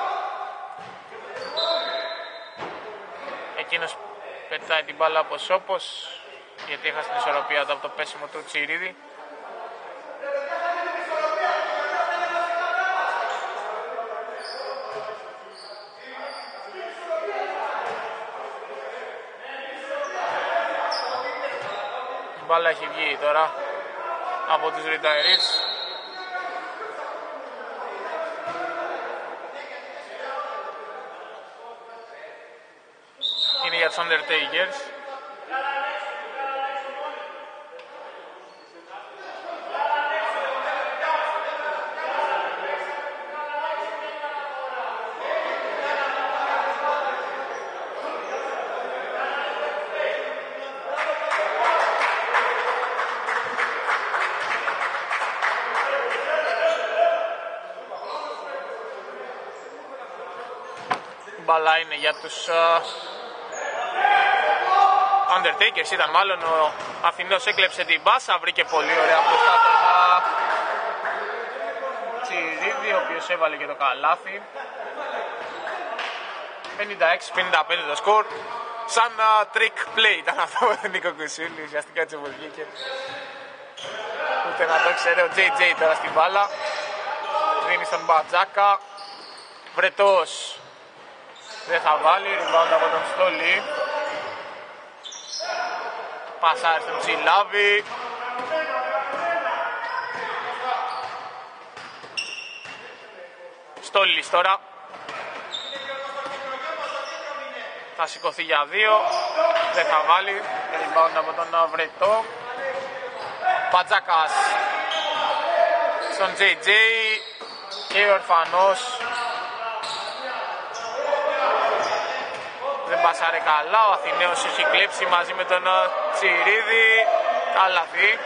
Εκείνος πετάει την μπάλα όπως όπως, γιατί έχασε την ισορροπία του από το πέσιμο του Τσιρίδη. Η μπάλα έχει βγει τώρα από τους retirees. Είναι για τους Undertakers. Η μπάλα είναι για τους uh, Undertakers, ήταν μάλλον ο Αθηναίος, έκλεψε την μπάσα, βρήκε πολύ ωραία μπροστά τον uh, Τσιρίδη, ο οποίος έβαλε και το καλάθι. πενήντα έξι πενήντα πέντε το σκορ. Σαν uh, trick play ήταν αυτό ο Νίκο Κουσούλη, ουσιαστικά έτσι όπως βγήκε. Ούτε να το ξέρει ο τζέι τζέι τώρα στην μπάλα. Δίνει στον Μπατζάκα. Βρετός δεν θα βάλει, rebound από τον Στόλη. Πασάρι στον Τσιλάβη. Στόλης τώρα. Θα σηκωθεί για δύο. Δεν θα βάλει. Rebound από τον Βρετό. Πατζάκας στον τζέι τζέι και ο Ορφανός. Δεν πασάρε καλά, ο Αθηναίος έχει κλέψει μαζί με τον Τσιρίδη. Καλάθι.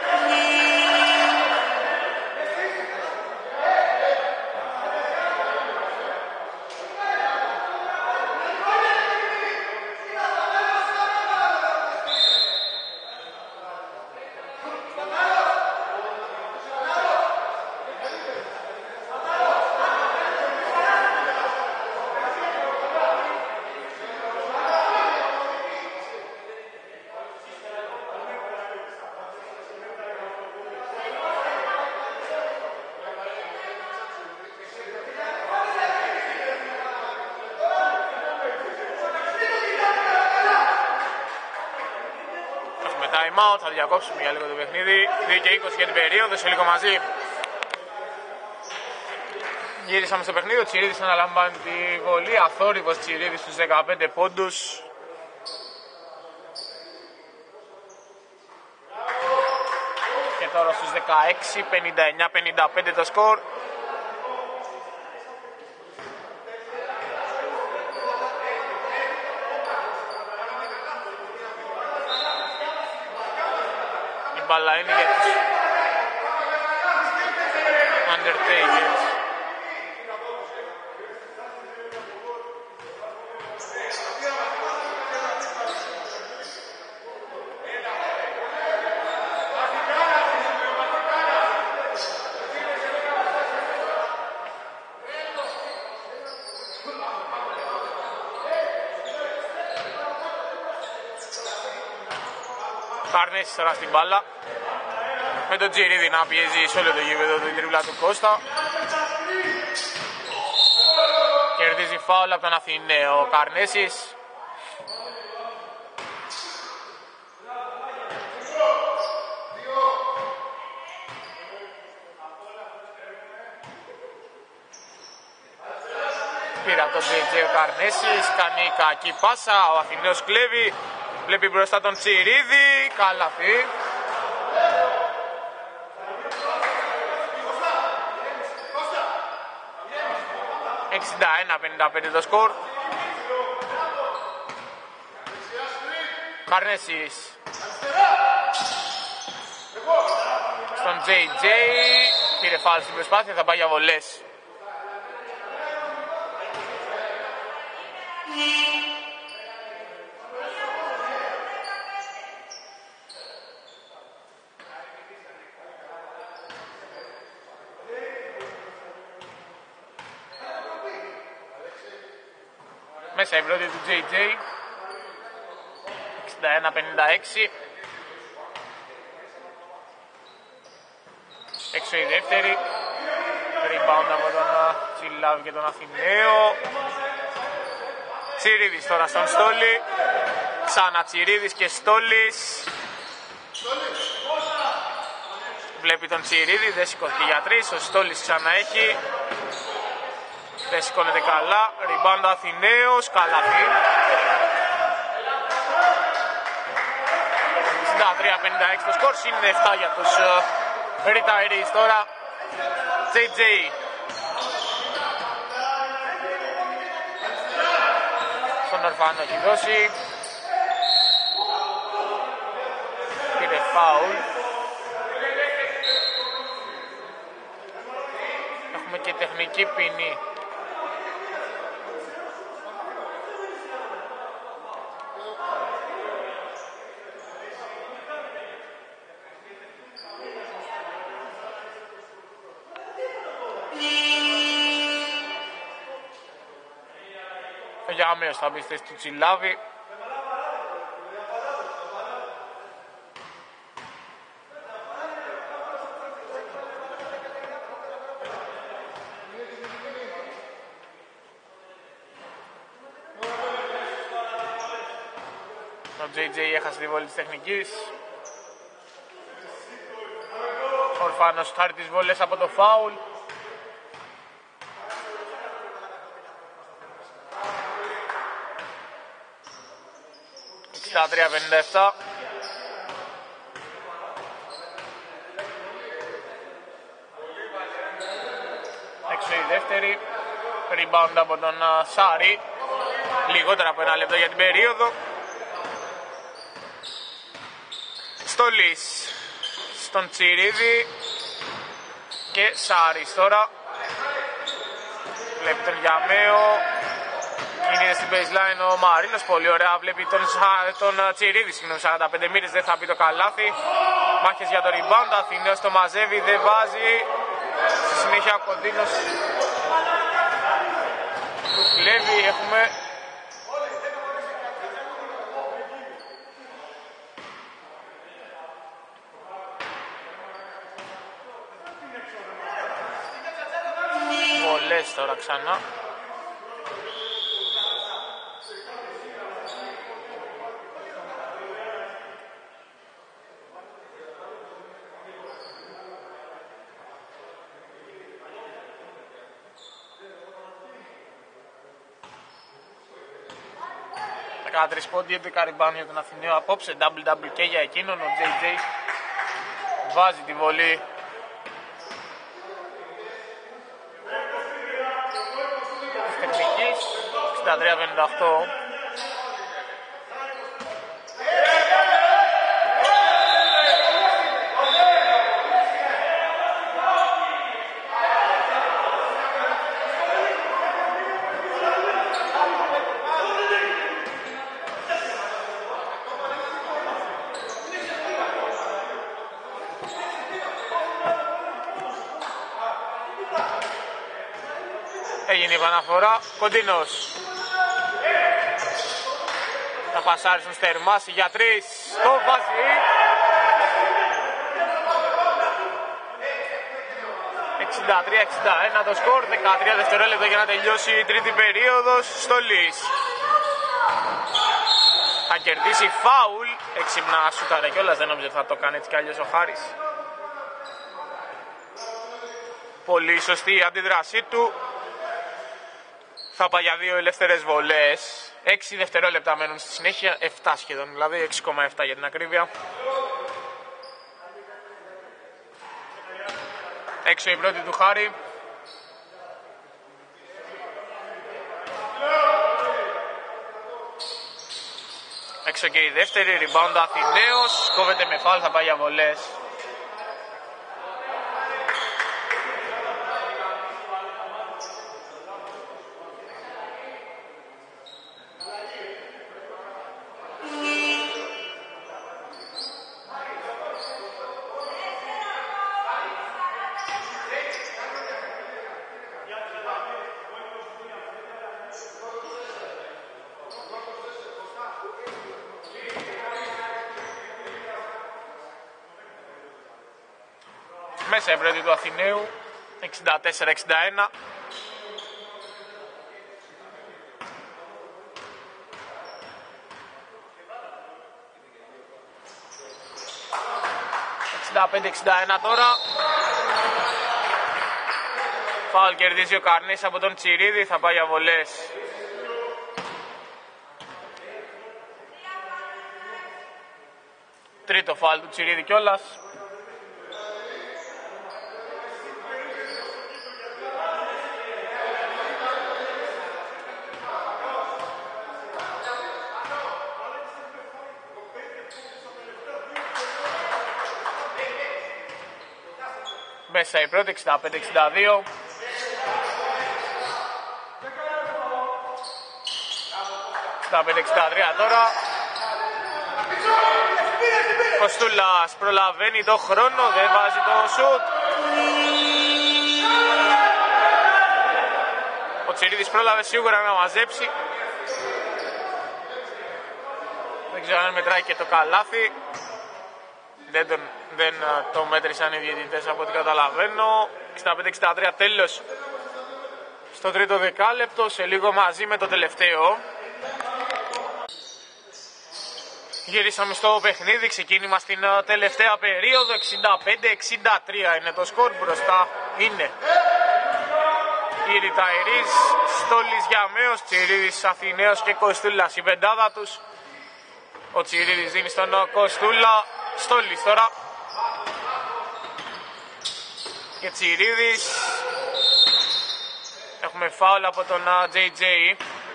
Time out, θα διακόψουμε για λίγο το παιχνίδι. δύο και είκοσι για την περίοδο, σε λίγο μαζί. Γύρισαμε στο παιχνίδι, ο Τσιρίδης αναλαμβάνει τη βολή. Αθόρυβος Τσιρίδης στους δεκαπέντε πόντους. Και τώρα στους δεκαέξι, πενήντα εννιά πενήντα πέντε το σκορ. Η μπάλα είναι για τους Undertakers. Καρνέσης τώρα στην μπάλα. Με τον Τσιρίδη να πιέζει σε όλο το γήπεδο την τρίβλα του Κώστα. Κερδίζει φάουλ από τον Αθηναίο ο Καρνέσης. πήρα τον τζέι τζέι ο Καρνέσης, κάνει κακή πάσα, ο Αθηναίος κλέβει, βλέπει μπροστά τον Τσιρίδη, καλάθι. εξήντα ένα πενήντα πέντε το σκορ. Καρνέσης στον τζέι τζέι, πήρε φάουλ στην προσπάθεια, θα πάει για βολές. Μέσα η πρώτη του τζέι τζέι, εξήντα ένα πενήντα έξι. Έξω η δεύτερη, rebound από τον Τσιλάβη και τον Αθηναίο. Τσιρίδης τώρα στον Στόλη, ξανά Τσιρίδης και Στόλης. Βλέπει τον Τσιρίδη, δεν σηκώθηκε για τρεις, ο Στόλης ξανά έχει. Δεν σηκώνεται καλά, rebound Αθηναίος, καλάθι. εξήντα τρία πενήντα έξι το σκορ, είναι επτά για τους uh, retirees τώρα. τζέι τζέι στον Ορφάνο έχει δώσει, πήρε φάουλ. Έχουμε και τεχνική ποινή. Ο Γιάμεος θα μπει στη θέση του Τσιλάβη. Ο τζέι τζέι έχασε τη βόλη της τεχνικής. Ο Ορφάνος χάρη τις βόλες από το φάουλ. εξήντα τρία πενήντα επτά. Έξω η δεύτερη. Rebound από τον uh, Σάρη. Λιγότερα από ένα λεπτό για την περίοδο. Στολής στον Τσιρίδη και Σάρης τώρα. Βλέπει τον Γιαμαίο. Είναι στην baseline ο Μαρίνος, πολύ ωραία, βλέπει τον, τον Τσιρίδη, συγγνώμη, σαράντα πέντε μοίρες, δεν θα μπει το καλάθι. Μάχες για το rebound, Αθηναίος το μαζεύει, δεν βάζει. Στη συνέχεια ο Κοντίνος του κλέβει, έχουμε βολές τώρα ξανά. δεκατρείς πόντι, έντεκα rebound για τον Αθηναίο απόψε, double-double και για εκείνον. Ο τζέι τζέι βάζει τη βολή. Της τεχνικής, εξήντα τρία πενήντα οκτώ. Έγινε η επαναφορά, Κοντίνος θα πασάρει στον Στερμάση για τρεις, το βάζει. εξήντα τρία εξήντα ένα το σκορ, δεκατρία δευτερόλεπτα για να τελειώσει η τρίτη περίοδος. Στολής θα κερδίσει φάουλ, έξυπνα σούταρε κιόλας, δεν νόμιζε θα το κάνει έτσι κι αλλιώς ο Χάρης. Πολύ σωστή η αντίδρασή του. θα πάει για δύο ελεύθερες βολές. έξι δευτερόλεπτα μένουν στη συνέχεια, επτά σχεδόν, δηλαδή έξι κόμμα επτά για την ακρίβεια. Έξω η πρώτη του Χάρη. Έξω και η δεύτερη, rebound Αθηναίος, κόβεται με φάουλ, θα πάει για βολές. Μέσα η πρώτη του Αθηναίου, εξήντα τέσσερα εξήντα ένα. εξήντα πέντε εξήντα ένα τώρα. Φάουλ κερδίζει ο Καρνής από τον Τσιρίδη, θα πάει για βολές. Τρίτο φάουλ του Τσιρίδη κιόλας. Μέσα η πρώτη, εξήντα πέντε εξήντα δύο. εξήντα πέντε εξήντα τρία τώρα. Κοστούλας προλαβαίνει το χρόνο, δεν βάζει το σουτ. Ο Τσιρίδης πρόλαβε σίγουρα να μαζέψει. Δεν ξέρω αν μετράει και το καλάθι. Δεν, τον, δεν το μέτρησαν οι διαιτητές από ό,τι καταλαβαίνω. εξήντα πέντε εξήντα τρία τέλος στο τρίτο δεκάλεπτο, σε λίγο μαζί με το τελευταίο. Γυρίσαμε στο παιχνίδι, ξεκίνημα στην τελευταία περίοδο. εξήντα πέντε εξήντα τρία είναι το σκορ, μπροστά είναι η Ριταϊρής, Στόλης Γιαμαίος, Τσιρίδης Αθηναίος και Κοστούλας η πεντάδα τους. Ο Τσιρίδης δίνει στον Κοστούλα, Στόλης τώρα και Τσιρίδης. Έχουμε φάουλ από τον τζέι τζέι.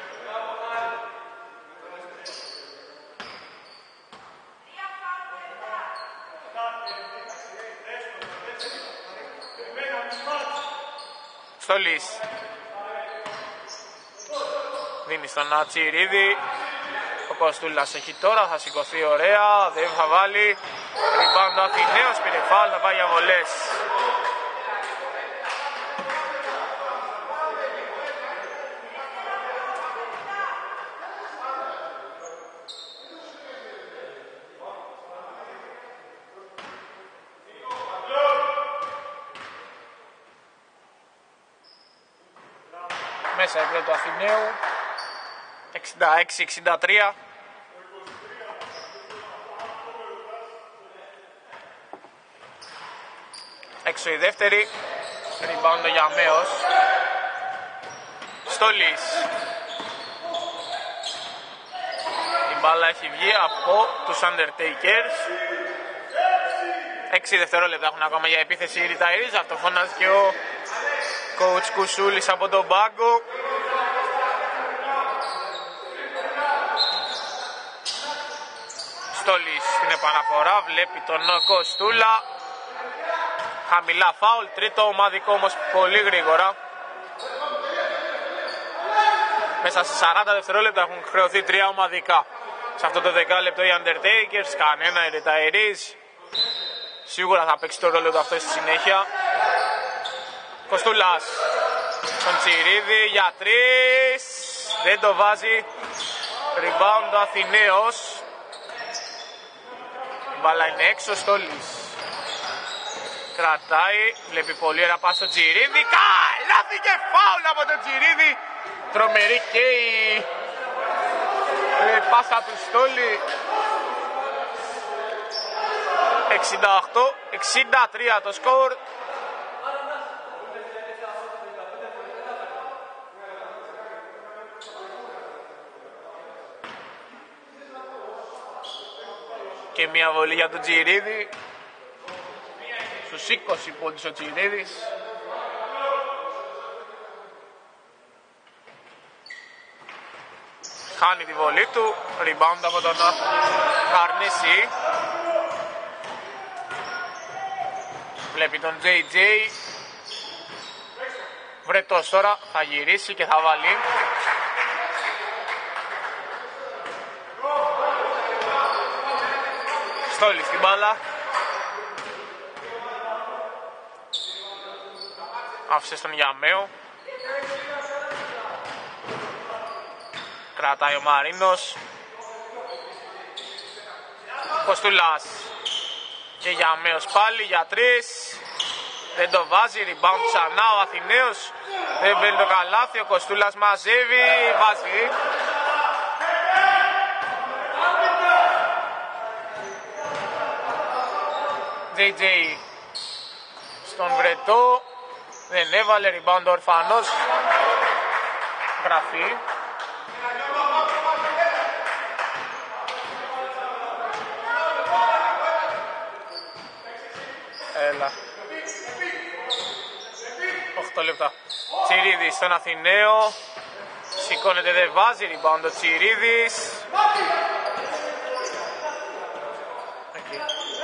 Στόλης δίνει στον Τσιρίδη. Ο Κοστούλας έχει τώρα, θα σηκωθεί ωραία, δεν θα βάλει. Rebound Αθηναίος, πήρε φάουλ, θα πάει για βολές. Μέσα η πρώτη του Αθηναίου, εξήντα έξι εξήντα τρία. Έξω η δεύτερη, rebound ο Γιαμαίος. Στόλης. Η μπάλα έχει βγει από τους Undertakers. Έξι δευτερόλεπτα έχουν ακόμα για επίθεση η Ριταϊρής. Αυτό φωνάζει και ο coach Κουσούλης από τον πάγκο. Στόλης στην επαναφορά, βλέπει τον Κοστούλα. Χαμηλά φάουλ, τρίτο ομαδικό όμως πολύ γρήγορα. Μέσα σε σαράντα δευτερόλεπτα έχουν χρεωθεί τρία ομαδικά. Σε αυτό το δεκάλεπτο οι Undertakers, κανένα οι Retirees. Σίγουρα θα παίξει το ρόλο του αυτό στη συνέχεια. Κοστούλας τον Τσιρίδη για τρεις. Δεν το βάζει. Rebound ο Αθηναίος. Η μπάλα είναι έξω, Στόλης κρατάει, βλέπει πολύ ωραία πάση στο Τσιρίδη. Καλάθι και φάουλ από τον Τσιρίδη. Τρομερή και η πάσα του Στόλη. εξήντα οκτώ εξήντα τρία το σκορ. Και μια βολή για τον Τσιρίδη. Στους είκοσι πόντους ο Τσιρίδης. Χάνει τη βολή του. Rebound από τον Καρνίση. Βλέπει τον τζέι τζέι. Βρετός τώρα θα γυρίσει και θα βάλει. Στόλι στην μπάλα. Άφησε στον Γιαμαίο. Κρατάει ο Μαρίνος. Κοστούλας. Και Γιαμαίος πάλι για τρεις. Δεν το βάζει, rebound ξανά ο Αθηναίος. Δεν μπαίνει το καλάθι, ο Κοστούλας μαζεύει, βάζει. τζέι τζέι στον Βρετό. Δεν έβαλε, rebound ο Ορφανός. Γραφή. Έλα. οκτώ λεπτά. Τσιρίδης στον Αθηναίο. Σηκώνεται, δεν βάζει, rebound ο Τσιρίδης. Εκεί.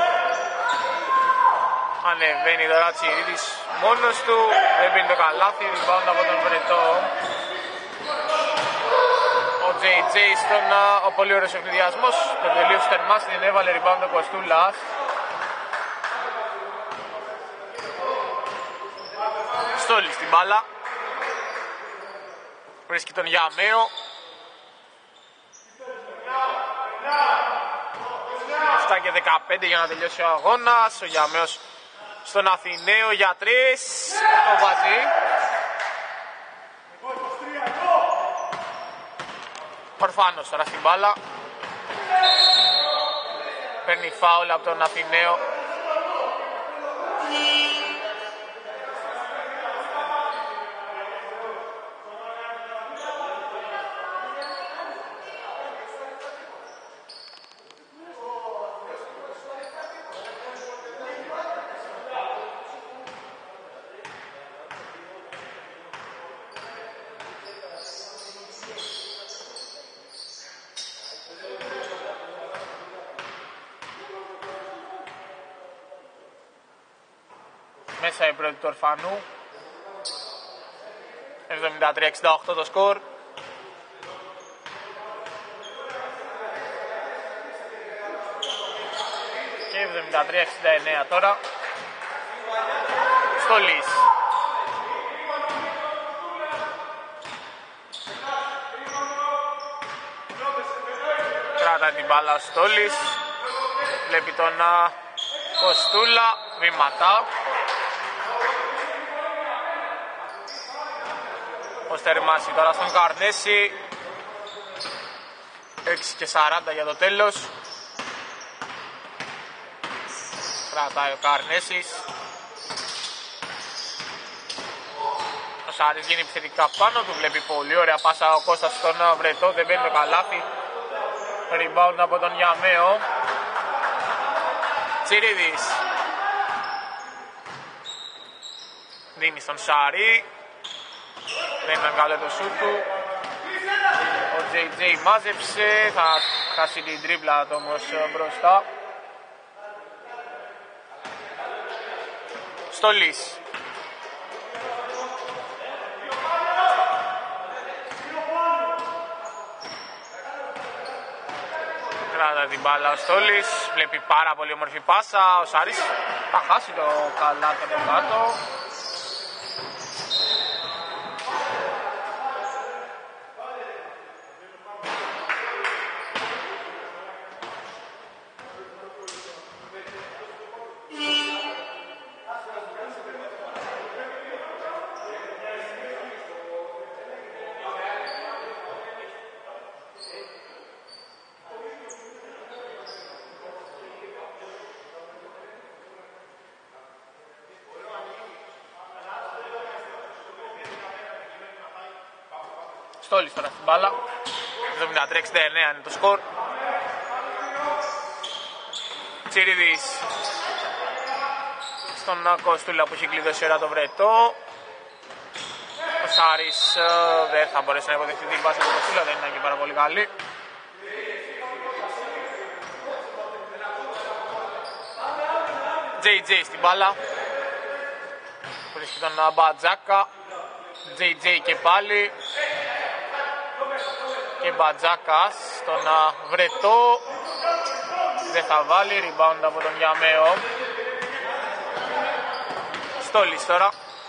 Ανεβαίνει τώρα Τσιρίδης μόνος του. Δεν μπαίνει το καλάθι, rebound από τον Βρετό. Ο τζέι τζέι στον ο πολύ ωραίος ευνηδιασμός. Τον τελείωσε τερμάς, την έβαλε, rebound ο Κοστούλας. Στόλι στην μπάλα. Βρίσκει τον Γιαμαίο. εφτά και δεκαπέντε για να τελειώσει ο αγώνας. Ο Γιαμαίος στον Αθηναίο για τρεις. Το βάζει. Ορφάνος τώρα στην μπάλα. Παίρνει φάουλ από τον Αθηναίο. Μέσα η πρώτη του Ορφανού. εβδομήντα τρία εξήντα οκτώ το σκορ. Και εβδομήντα τρία εξήντα εννέα τώρα. Στολής. Κράτα την μπάλα ο Στόλης. Βλέπει τον Κοστούλα. Βήματα. Ως τερμάσει τώρα στον Καρνέση. έξι και σαράντα για το τέλος. Κρατάει ο Καρνέσης. Ο Σάρης γίνει επιθετικά πάνω του. Βλέπει πολύ ωραία πάσα ο Κώστας στον Βρετό. Δεν μπαίνει το καλάθι. Rebound από τον Γιαμαίο. Τσιρίδης. Δίνει στον Σάρη. Δεν ήταν καλό το σούτ του. Ο τζέι τζέι μάζεψε. Θα χάσει την τρίπλα του όμως μπροστά. Στολής. Κράτα την μπάλα ο Στόλης. Βλέπει πάρα πολύ όμορφη πάσα. Ο Σάρης θα χάσει το καλάθι από κάτω. Στόλης τώρα στην μπάλα. εβδομήντα τρία εξήντα εννέα είναι το σκορ. Τσιρίδης στον Κοστούλα που έχει κλειδώσει ώρα το βρετό. Ο Σάρης uh, δεν θα μπορέσει να υποδεχτεί την πάση του Κοστούλα, δεν ήταν και πάρα πολύ καλή. τζέι τζέι στην μπάλα. Βρίσκει τον Μπατζάκα. τζέι τζέι και πάλι. Και Μπατζάκας στον βρετό. Δεν θα βάλει. Rebound από τον Γιαμέο. Στόλης τώρα.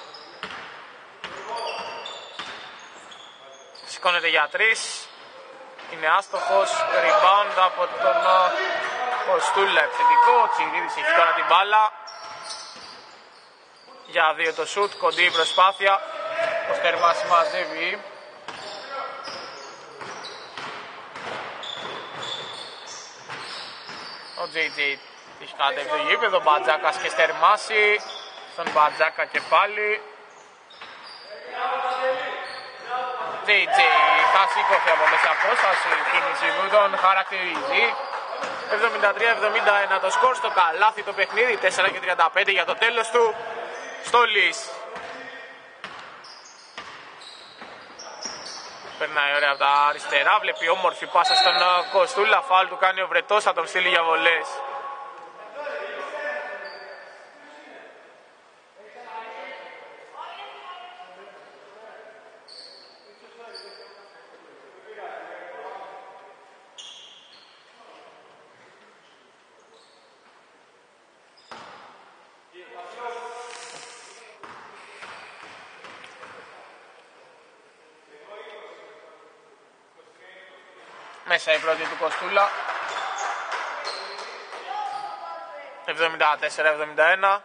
Σηκώνεται για τρεις. Είναι άστοχος. Rebound από τον Κοστούλα. Επιθετικό. Ο Τσιρίδης έχει τώρα την μπάλα. Για δύο το σουτ. Κοντή η προσπάθεια. Ο Στερμάς μαζεύει. Ο τζέι τζέι έχει κατέβει το γήπεδο. Μπατζάκας και Στερμάση. Στον Μπατζάκα και πάλι. τζέι τζέι θα σήκωθει από μέσα απόσταση. Κίνηση που τον χαρακτηρίζει. εβδομήντα τρία εβδομήντα ένα το σκορ στο καλάθι το παιχνίδι. τέσσερα και τριάντα πέντε για το τέλος του. Στόλης. Περνάει ωραία από τα αριστερά. Βλέπει όμορφη πάσα στον Κοστούλα. Φάουλ του κάνει ο βρετός. Θα τον στείλει για βολές. Μέσα η πρώτη του Κοστούλα. εβδομήντα τέσσερα εβδομήντα ένα.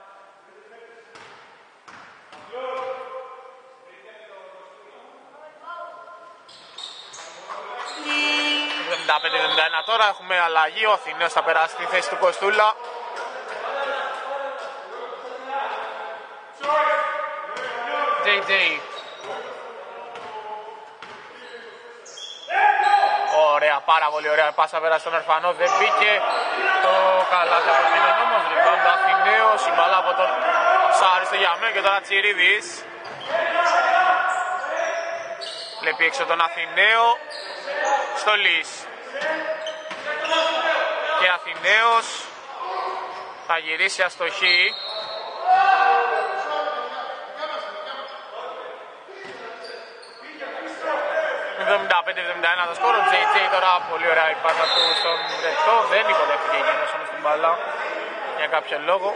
εβδομήντα πέντε εβδομήντα ένα τώρα. Έχουμε αλλαγή. Ο Αθηναίος θα περάσει στη θέση του Κοστούλα. τζέι τζέι. Ωραία, πάρα πολύ ωραία πάσα πέρα στον Ορφανό, δεν μπήκε το καλάθι από εκείνον όμως. Rebound το Αθηναίος, η μπάλα από τον Σάρη στο Γιαμέ και τώρα Τσιρίδης. Βλέπει έξω τον Αθηναίο, Στολής. Και Αθηναίος θα γυρίσει αστοχή. εβδομήντα πέντε εβδομήντα ένα το σκόρο. τζέι τζέι τώρα πολύ ωραία η πάσα του στον βρετό. Δεν υποδέχτηκε εκείνος όμως την μπάλα για κάποιο λόγο.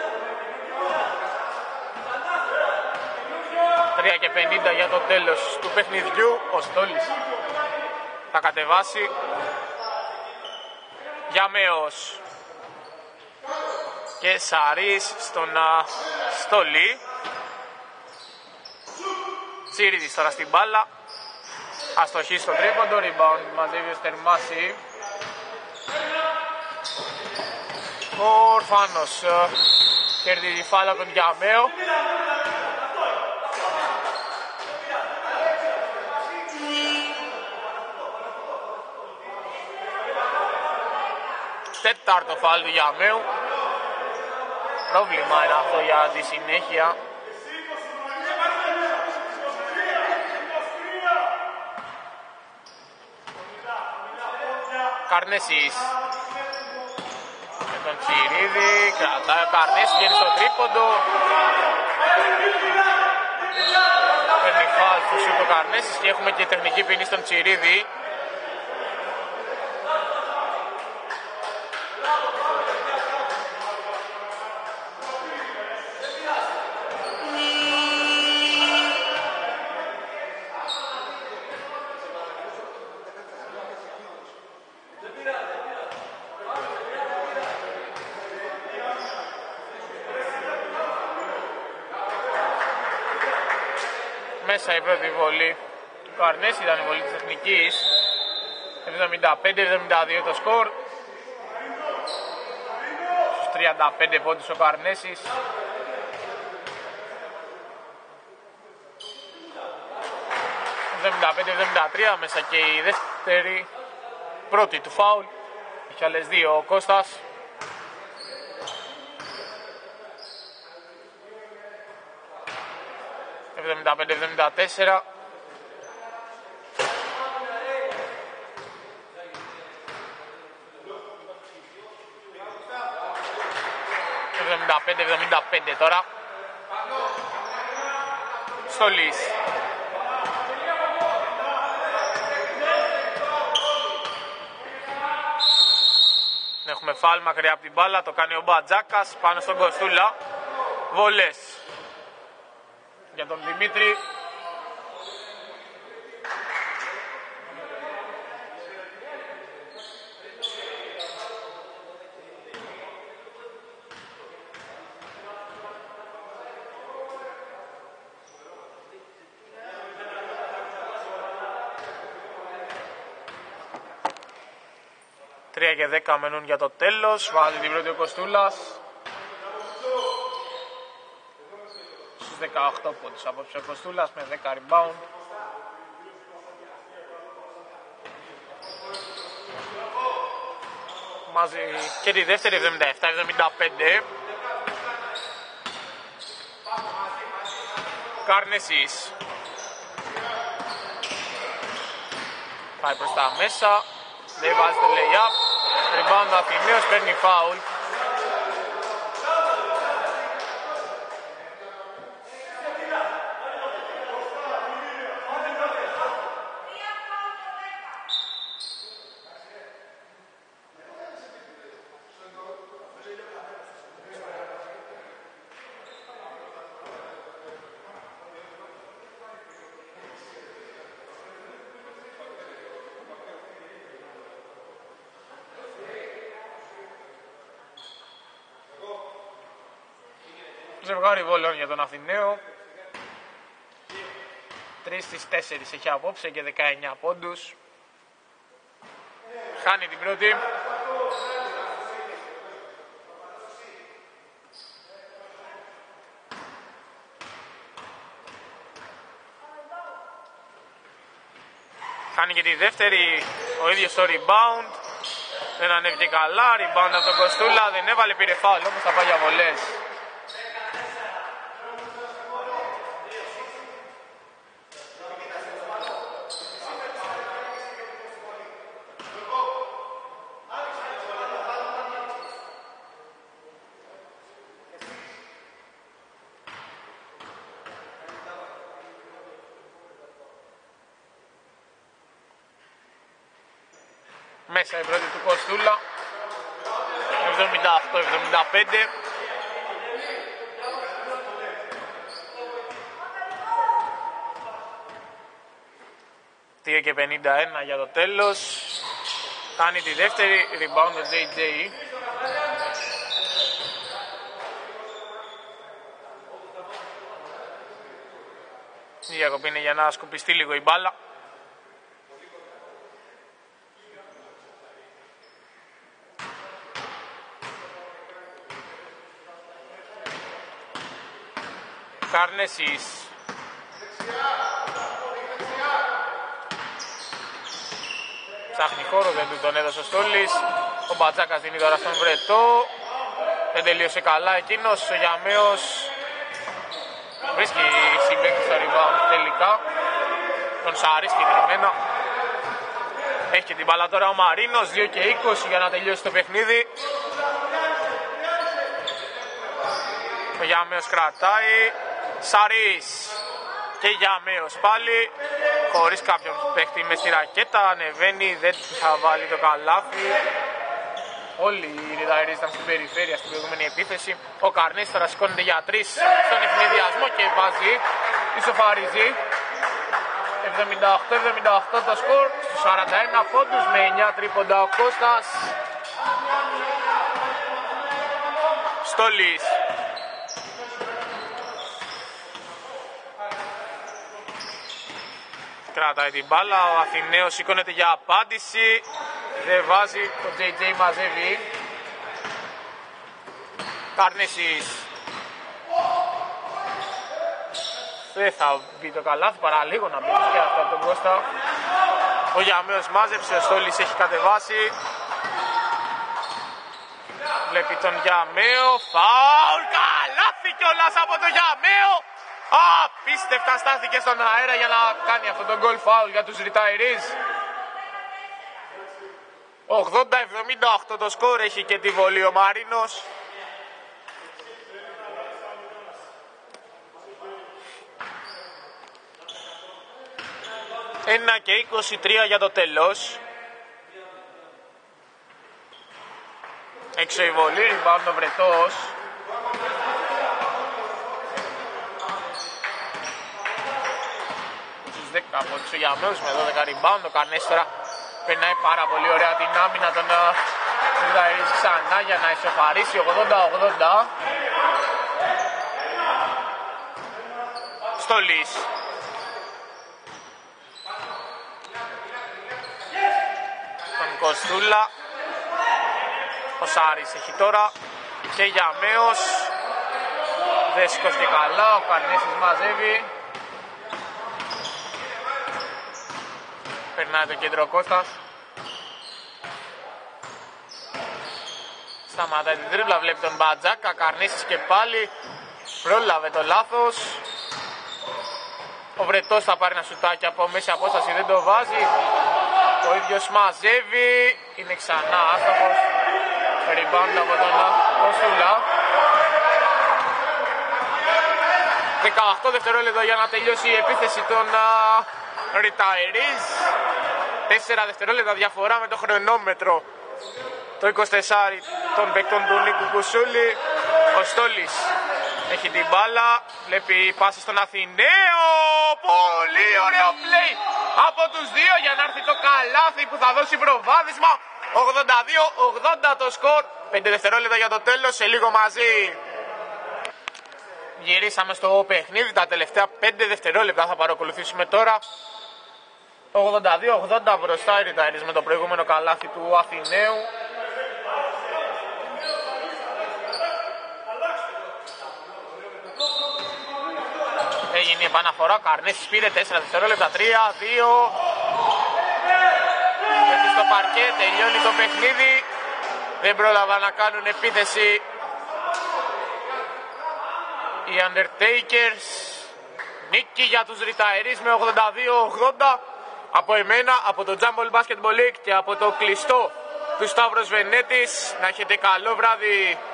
τρία και πενήντα για το τέλος του παιχνιδιού. Ο Στόλης θα κατεβάσει. Γιαμέος και Σαρής στον uh, Στόλη. Τσίριδης τώρα στην μπάλα. Αστοχή στο τρίποντο, rebound μαζεύει ο Στερμάση. Ο Ορφάνος uh, κερδίζει φάουλ από τον Γιαμέο. Τέταρτο φάουλ του Γιαμέου. Πρόβλημα είναι αυτό για τη συνέχεια. Καρνέσης με τον Τσιρίδη, κρατάει ο Καρνέσης, βγαίνει στο τρίποντο. Παίρνει φάουλ του σούτ ο Καρνέσης και έχουμε και τεχνική ποινή στον Τσιρίδη. Μέσα η πρώτη βολή του Καρνέση, ήταν η βολή της τεχνικής. εβδομήντα πέντε εβδομήντα δύο το σκορ. Στους τριάντα πέντε πόντους ο Καρνέσης. εβδομήντα πέντε εβδομήντα τρία μέσα και η δεύτερη πρώτη του φάουλ. Έχει άλλες δύο ο Κώστας. εβδομήντα πέντε εβδομήντα τέσσερα. εβδομήντα πέντε εβδομήντα πέντε τώρα. Στολής. Έχουμε φάουλ μακριά από την μπάλα, το κάνει ο Μπατζάκας πάνω στον Κοστούλα. Βολές για τον Δημήτρη. τρία και δέκα μένουν για το τέλος. Βάζει την πρώτη ο Κοστούλας. Στους δεκαοκτώ πόντους απόψε ο Κοστούλας με δέκα rebound. Μαζί και τη δεύτερη εβδομήντα επτά εβδομήντα πέντε. Καρνεσής. Πάει προς τα μέσα. Δεν βάζει το lay-up. Rebound Αθηναίος, παίρνει φάουλ. Ζευγάρι βόλεων για τον Αθηναίο. τρεις στις τέσσερις έχει απόψε και δεκαεννιά πόντους. Χάνει την πρώτη. Χάνει και τη δεύτερη, ο ίδιος το rebound. Δεν ανέβηκε καλά, rebound από τον Κοστούλα, δεν έβαλε, πήρε φάουλ, όμως θα πάει για βολές. Μέσα η πρώτη του Κοστούλα. εβδομήντα οκτώ εβδομήντα πέντε. δύο και πενήντα ένα για το τέλος. Κάνει τη δεύτερη, rebound ο τζέι τζέι. Η διακοπή είναι για να σκουπιστεί λίγο η μπάλα. Καρνεσής. Ψάχνει χώρο, δεν του τον έδωσε ο Στόλης. Ο Μπατζάκας δίνει τώρα στον Βρετό. Δεν τελείωσε καλά εκείνος. Ο Γιαμέος βρίσκει συμπαίκτη στο rebound τελικά. Τον Σάρη συγκεκριμένα. Έχει και την μπάλα τώρα ο Μαρίνος. δύο και είκοσι για να τελειώσει το παιχνίδι. Ο Γιαμέος κρατάει. Σαρής και Γιαμέος πάλι, χωρίς κάποιον παίχτη μες στη ρακέτα, ανεβαίνει, δεν θα βάλει το καλάθι. Όλοι οι Ριδαερείς ήταν στην περιφέρεια στην προηγούμενη επίθεση. Ο Καρνής τώρα σηκώνεται για τρεις στον ευνηδιασμό και βάζει, ισοφαρίζει. εβδομήντα οκτώ εβδομήντα οκτώ το σκορ, σαράντα ένα πόντους με εννιά τρίποντα ο Κώστας. Στόλης. Κρατάει την μπάλα, ο Αθηναίος σηκώνεται για απάντηση. Δεν βάζει, το τζέι τζέι μαζεύει. Καρνέσης. Δεν θα μπει το καλάθι, παρά λίγο να μπει και αυτό από τον Κώστα. Ο Γιαμέος μάζεψε, ο Στόλης έχει κατεβάσει. Βλέπει τον Γιαμέο, φάουλ, καλάθι κιόλας από τον Γιαμέο. Απίστευτα στάθηκε στον αέρα για να κάνει αυτό το goal foul για τους retirees. ογδόντα εβδομήντα οκτώ το σκορ, έχει και τη βολή ο Μαρίνος. ένα και είκοσι τρία για το τέλος. Έξω η βολή, rebound ο Βρετός. Στους δέκα από τους Ιαμέους με δώδεκα rebound. Ο Καρνές τώρα περνάει πάρα πολύ ωραία την άμυνα των Retirees ξανά για να ισοφαρίσει ογδόντα ογδόντα. Στολής. Τον Κοστούλα. Ο Σάρης έχει τώρα και Γιαμέος. Δεν σηκώθηκε καλά, ο Καρνέσης μαζεύει. Περνάει το κέντρο Κώστας. Σταματάει την τρίπλα, βλέπει τον Μπατζάκα. Καρνέσης και πάλι πρόλαβε το λάθος. Ο Βρετός θα πάρει ένα σουτάκι από μέση απόσταση, δεν το βάζει. Ο ίδιος μαζεύει, είναι ξανά άστοχος. Rebound από τον Κοστούλα. δεκαοκτώ δευτερόλεπτα για να τελειώσει η επίθεση των uh, Retirees. τέσσερα δευτερόλεπτα διαφορά με το χρονόμετρο. Το είκοσι τέσσερα των παικτών του Νίκου Κουσούλη. Ο Στόλης έχει την μπάλα, βλέπει πάση στον Αθηναίο. Πολύ ωραίο play από τους δύο για να έρθει το καλάθι που θα δώσει προβάδισμα. ογδόντα δύο ογδόντα το σκορ, πέντε δευτερόλεπτα για το τέλος, σε λίγο μαζί. Γυρίσαμε στο παιχνίδι, τα τελευταία πέντε δευτερόλεπτα θα παρακολουθήσουμε τώρα. ογδόντα δύο ογδόντα μπροστά οι Retirees με το προηγούμενο καλάθι του Αθηναίου. Έγινε η επαναφορά, Καρνέσης πήρε τέσσερα δευτερόλεπτα, τρία δύο. Έτσι στο παρκέ, τελειώνει το παιχνίδι. Δεν πρόλαβαν να κάνουν επίθεση οι Undertakers. Νίκη για τους Retirees με ογδόντα δύο ογδόντα. Από εμένα, από το Jumble Basketball League και από το κλειστό του Σταύρος Βενέτης. Να έχετε καλό βράδυ.